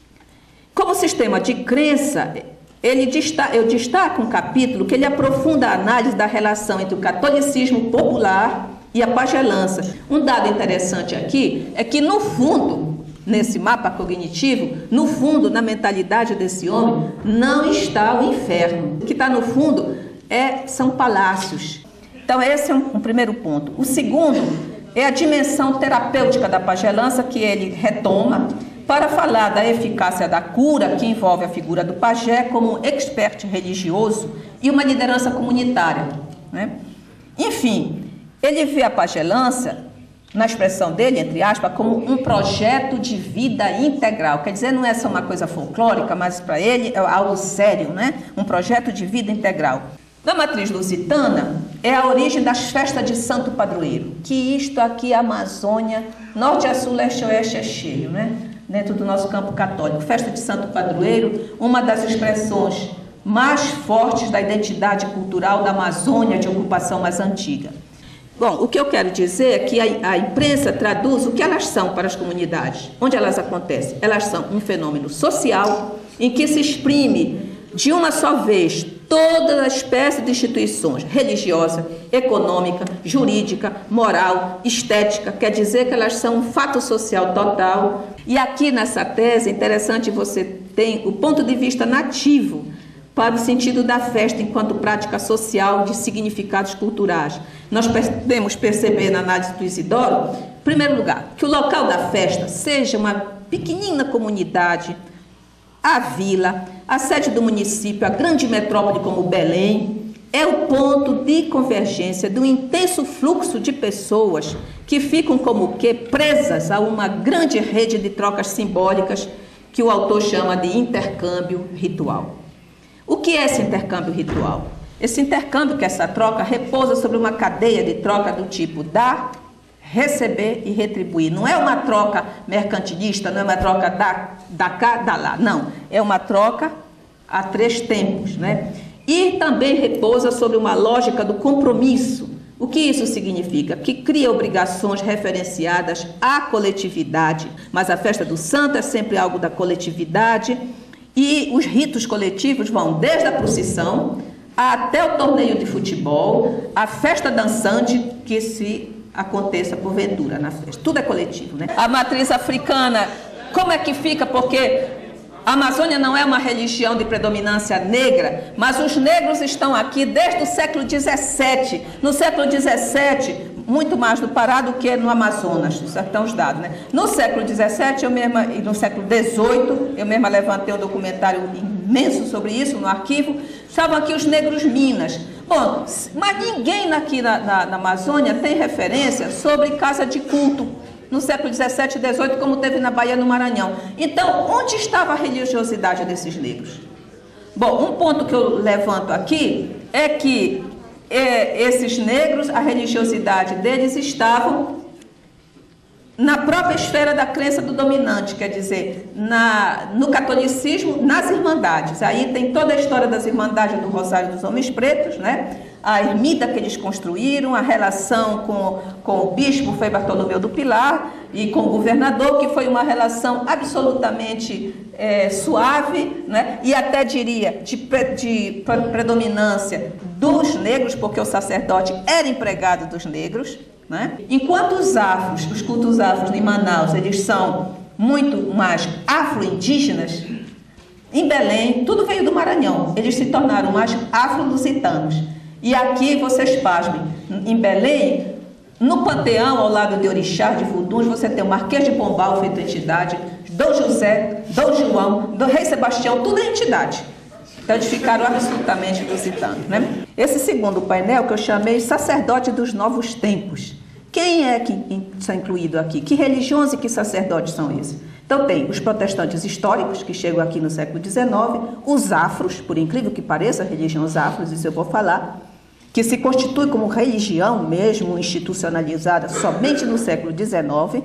S2: Como sistema de crença, ele destaca, eu destaco um capítulo que ele aprofunda a análise da relação entre o catolicismo popular e a pagelança. Um dado interessante aqui é que, no fundo, nesse mapa cognitivo, no fundo, na mentalidade desse homem, não está o inferno. O que está no fundo é, são palácios. Então, esse é um, um primeiro ponto. O segundo é a dimensão terapêutica da pagelança, que ele retoma, para falar da eficácia da cura, que envolve a figura do pajé como um expert religioso e uma liderança comunitária, né? Enfim, ele vê a pagelança, na expressão dele, entre aspas, como um projeto de vida integral. Quer dizer, não é só uma coisa folclórica, mas para ele é algo sério, né? Um projeto de vida integral. Na matriz lusitana, é a origem das festas de Santo Padroeiro, que isto aqui, a Amazônia, norte a sul, leste a oeste é cheio, né? Dentro do nosso campo católico. Festa de Santo Padroeiro, uma das expressões mais fortes da identidade cultural da Amazônia, de ocupação mais antiga. Bom, o que eu quero dizer é que a, a imprensa traduz o que elas são para as comunidades. Onde elas acontecem? Elas são um fenômeno social em que se exprime de uma só vez toda a espécie de instituições religiosa, econômica, jurídica, moral, estética. Quer dizer que elas são um fato social total. E aqui nessa tese é interessante você ter o ponto de vista nativo para o sentido da festa enquanto prática social de significados culturais. Nós podemos perceber na análise do Isidoro, em primeiro lugar, que o local da festa seja uma pequenina comunidade, a vila, a sede do município, a grande metrópole como Belém, é o ponto de convergência de um intenso fluxo de pessoas que ficam como que presas a uma grande rede de trocas simbólicas que o autor chama de intercâmbio ritual. O que é esse intercâmbio ritual? Esse intercâmbio, que essa troca, repousa sobre uma cadeia de troca do tipo dar, receber e retribuir. Não é uma troca mercantilista, não é uma troca da, da cá, da lá. Não, é uma troca a três tempos, né? E também repousa sobre uma lógica do compromisso. O que isso significa? Que cria obrigações referenciadas à coletividade, mas a festa do santo é sempre algo da coletividade. E os ritos coletivos vão desde a procissão até o torneio de futebol, a festa dançante que se aconteça porventura na festa. Tudo é coletivo, né? A matriz africana, como é que fica? Porque a Amazônia não é uma religião de predominância negra, mas os negros estão aqui desde o século dezessete. No século dezessete, muito mais no Pará do que no Amazonas, estão os dados, né? No século dezessete, eu mesma, e no século dezoito, eu mesma levantei um documentário imenso sobre isso no arquivo, estavam aqui os negros Minas. Bom, mas ninguém aqui na, na, na Amazônia tem referência sobre casa de culto no século dezessete e dezoito, como teve na Bahia, no Maranhão. Então, onde estava a religiosidade desses negros? Bom, um ponto que eu levanto aqui é que É, esses negros, a religiosidade deles estavam na própria esfera da crença do dominante, quer dizer, na, no catolicismo, nas irmandades. Aí tem toda a história das irmandades do Rosário dos Homens Pretos, né? A ermida que eles construíram, a relação com, com o bispo foi Bartolomeu do Pilar e com o governador, que foi uma relação absolutamente é, suave, né? E até diria de, de predominância dos negros, porque o sacerdote era empregado dos negros, né? Enquanto os afros, os cultos afros em Manaus, eles são muito mais afro-indígenas, em Belém, tudo veio do Maranhão, eles se tornaram mais afro-lusitanos. E aqui, vocês pasmem, em Belém, no panteão, ao lado de Orixá, de Vuduns, você tem o Marquês de Pombal, feito entidade, Dom José, Dom João, Dom Rei Sebastião, tudo é entidade. Então, eles ficaram absolutamente lusitanos, né? Esse segundo painel, que eu chamei Sacerdote dos Novos Tempos. Quem é que está incluído aqui? Que religiões e que sacerdotes são esses? Então, tem os protestantes históricos, que chegam aqui no século dezenove, os afros, por incrível que pareça, a religião os afros, isso eu vou falar, que se constitui como religião mesmo, institucionalizada somente no século dezenove,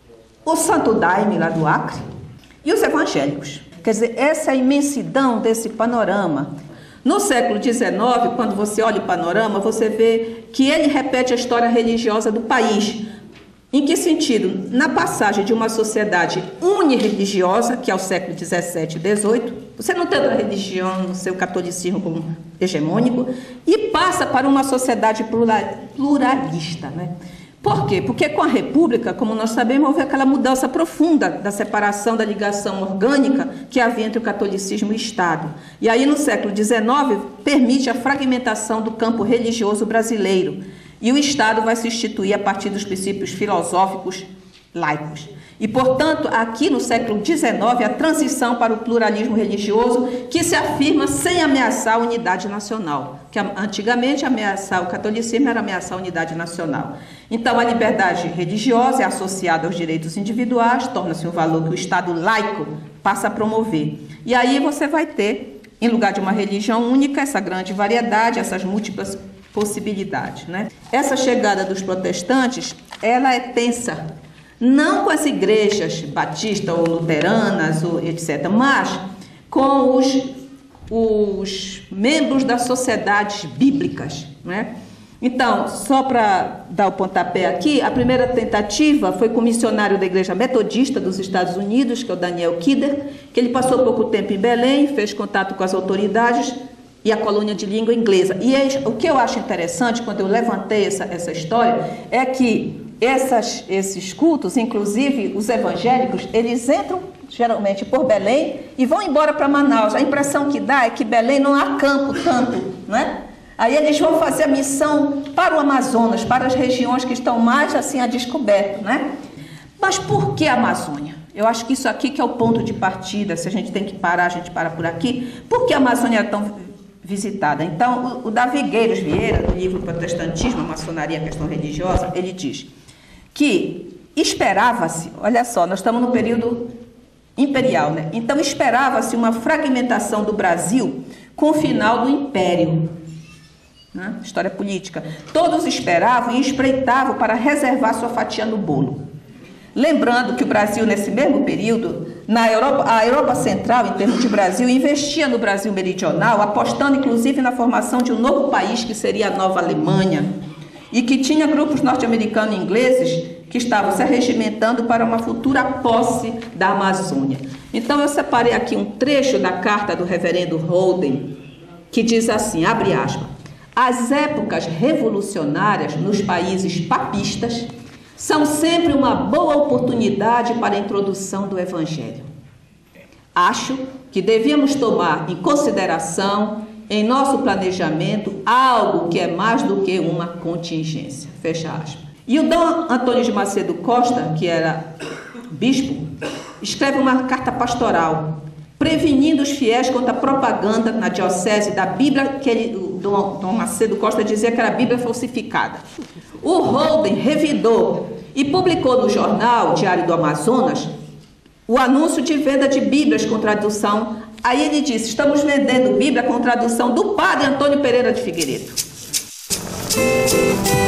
S2: o Santo Daime, lá do Acre, e os evangélicos. Quer dizer, essa é a imensidão desse panorama. No século dezenove, quando você olha o panorama, você vê que ele repete a história religiosa do país. Em que sentido? Na passagem de uma sociedade unirreligiosa, que é o século dezessete e dezoito, você não tem outra religião no seu catolicismo como hegemônico, e passa para uma sociedade pluralista, né? Por quê? Porque com a República, como nós sabemos, houve aquela mudança profunda da separação da ligação orgânica que havia entre o catolicismo e o Estado. E aí, no século dezenove, permite a fragmentação do campo religioso brasileiro. E o Estado vai se instituir a partir dos princípios filosóficos laicos. E, portanto, aqui no século dezenove, a transição para o pluralismo religioso que se afirma sem ameaçar a unidade nacional, que antigamente ameaçar o catolicismo era ameaçar a unidade nacional. Então, a liberdade religiosa é associada aos direitos individuais, torna-se um valor que o Estado laico passa a promover. E aí você vai ter, em lugar de uma religião única, essa grande variedade, essas múltiplas possibilidade, né? Essa chegada dos protestantes, ela é tensa, não com as igrejas batistas ou luteranas, ou etcétera, mas com os, os membros das sociedades bíblicas, né? Então, só para dar o pontapé aqui, a primeira tentativa foi com o missionário da Igreja Metodista dos Estados Unidos, que é o Daniel Kidder, que ele passou pouco tempo em Belém, fez contato com as autoridades e a colônia de língua inglesa. E é, o que eu acho interessante, quando eu levantei essa, essa história, é que essas, esses cultos, inclusive os evangélicos, eles entram geralmente por Belém e vão embora para Manaus. A impressão que dá é que Belém não há campo tanto, não é? Aí eles vão fazer a missão para o Amazonas, para as regiões que estão mais assim a descoberto, né? Mas por que a Amazônia? Eu acho que isso aqui que é o ponto de partida, se a gente tem que parar, a gente para por aqui. Por que a Amazônia é tão visitada? Então, o, o Davi Gueiros Vieira, no livro Protestantismo, a Maçonaria, a Questão Religiosa, ele diz que esperava-se, olha só, nós estamos no período imperial, né? Então, esperava-se uma fragmentação do Brasil com o final do Império. Né? História política. Todos esperavam e espreitavam para reservar sua fatia no bolo. Lembrando que o Brasil, nesse mesmo período, na Europa, a Europa Central, em termos de Brasil, investia no Brasil meridional, apostando inclusive na formação de um novo país, que seria a Nova Alemanha, e que tinha grupos norte-americanos e ingleses que estavam se arregimentando para uma futura posse da Amazônia. Então, eu separei aqui um trecho da carta do reverendo Holden, que diz assim, abre aspas, as épocas revolucionárias nos países papistas são sempre uma boa oportunidade para a introdução do Evangelho. Acho que devíamos tomar em consideração, em nosso planejamento, algo que é mais do que uma contingência. Fecha aspas. E o Dom Antônio de Macedo Costa, que era bispo, escreve uma carta pastoral, prevenindo os fiéis contra a propaganda na diocese da Bíblia, que ele, o Dom, Dom Macedo Costa dizia que era a Bíblia falsificada. O Holden revidou e publicou no jornal Diário do Amazonas o anúncio de venda de Bíblias com tradução. Aí ele disse, estamos vendendo Bíblia com tradução do padre Antônio Pereira de Figueiredo.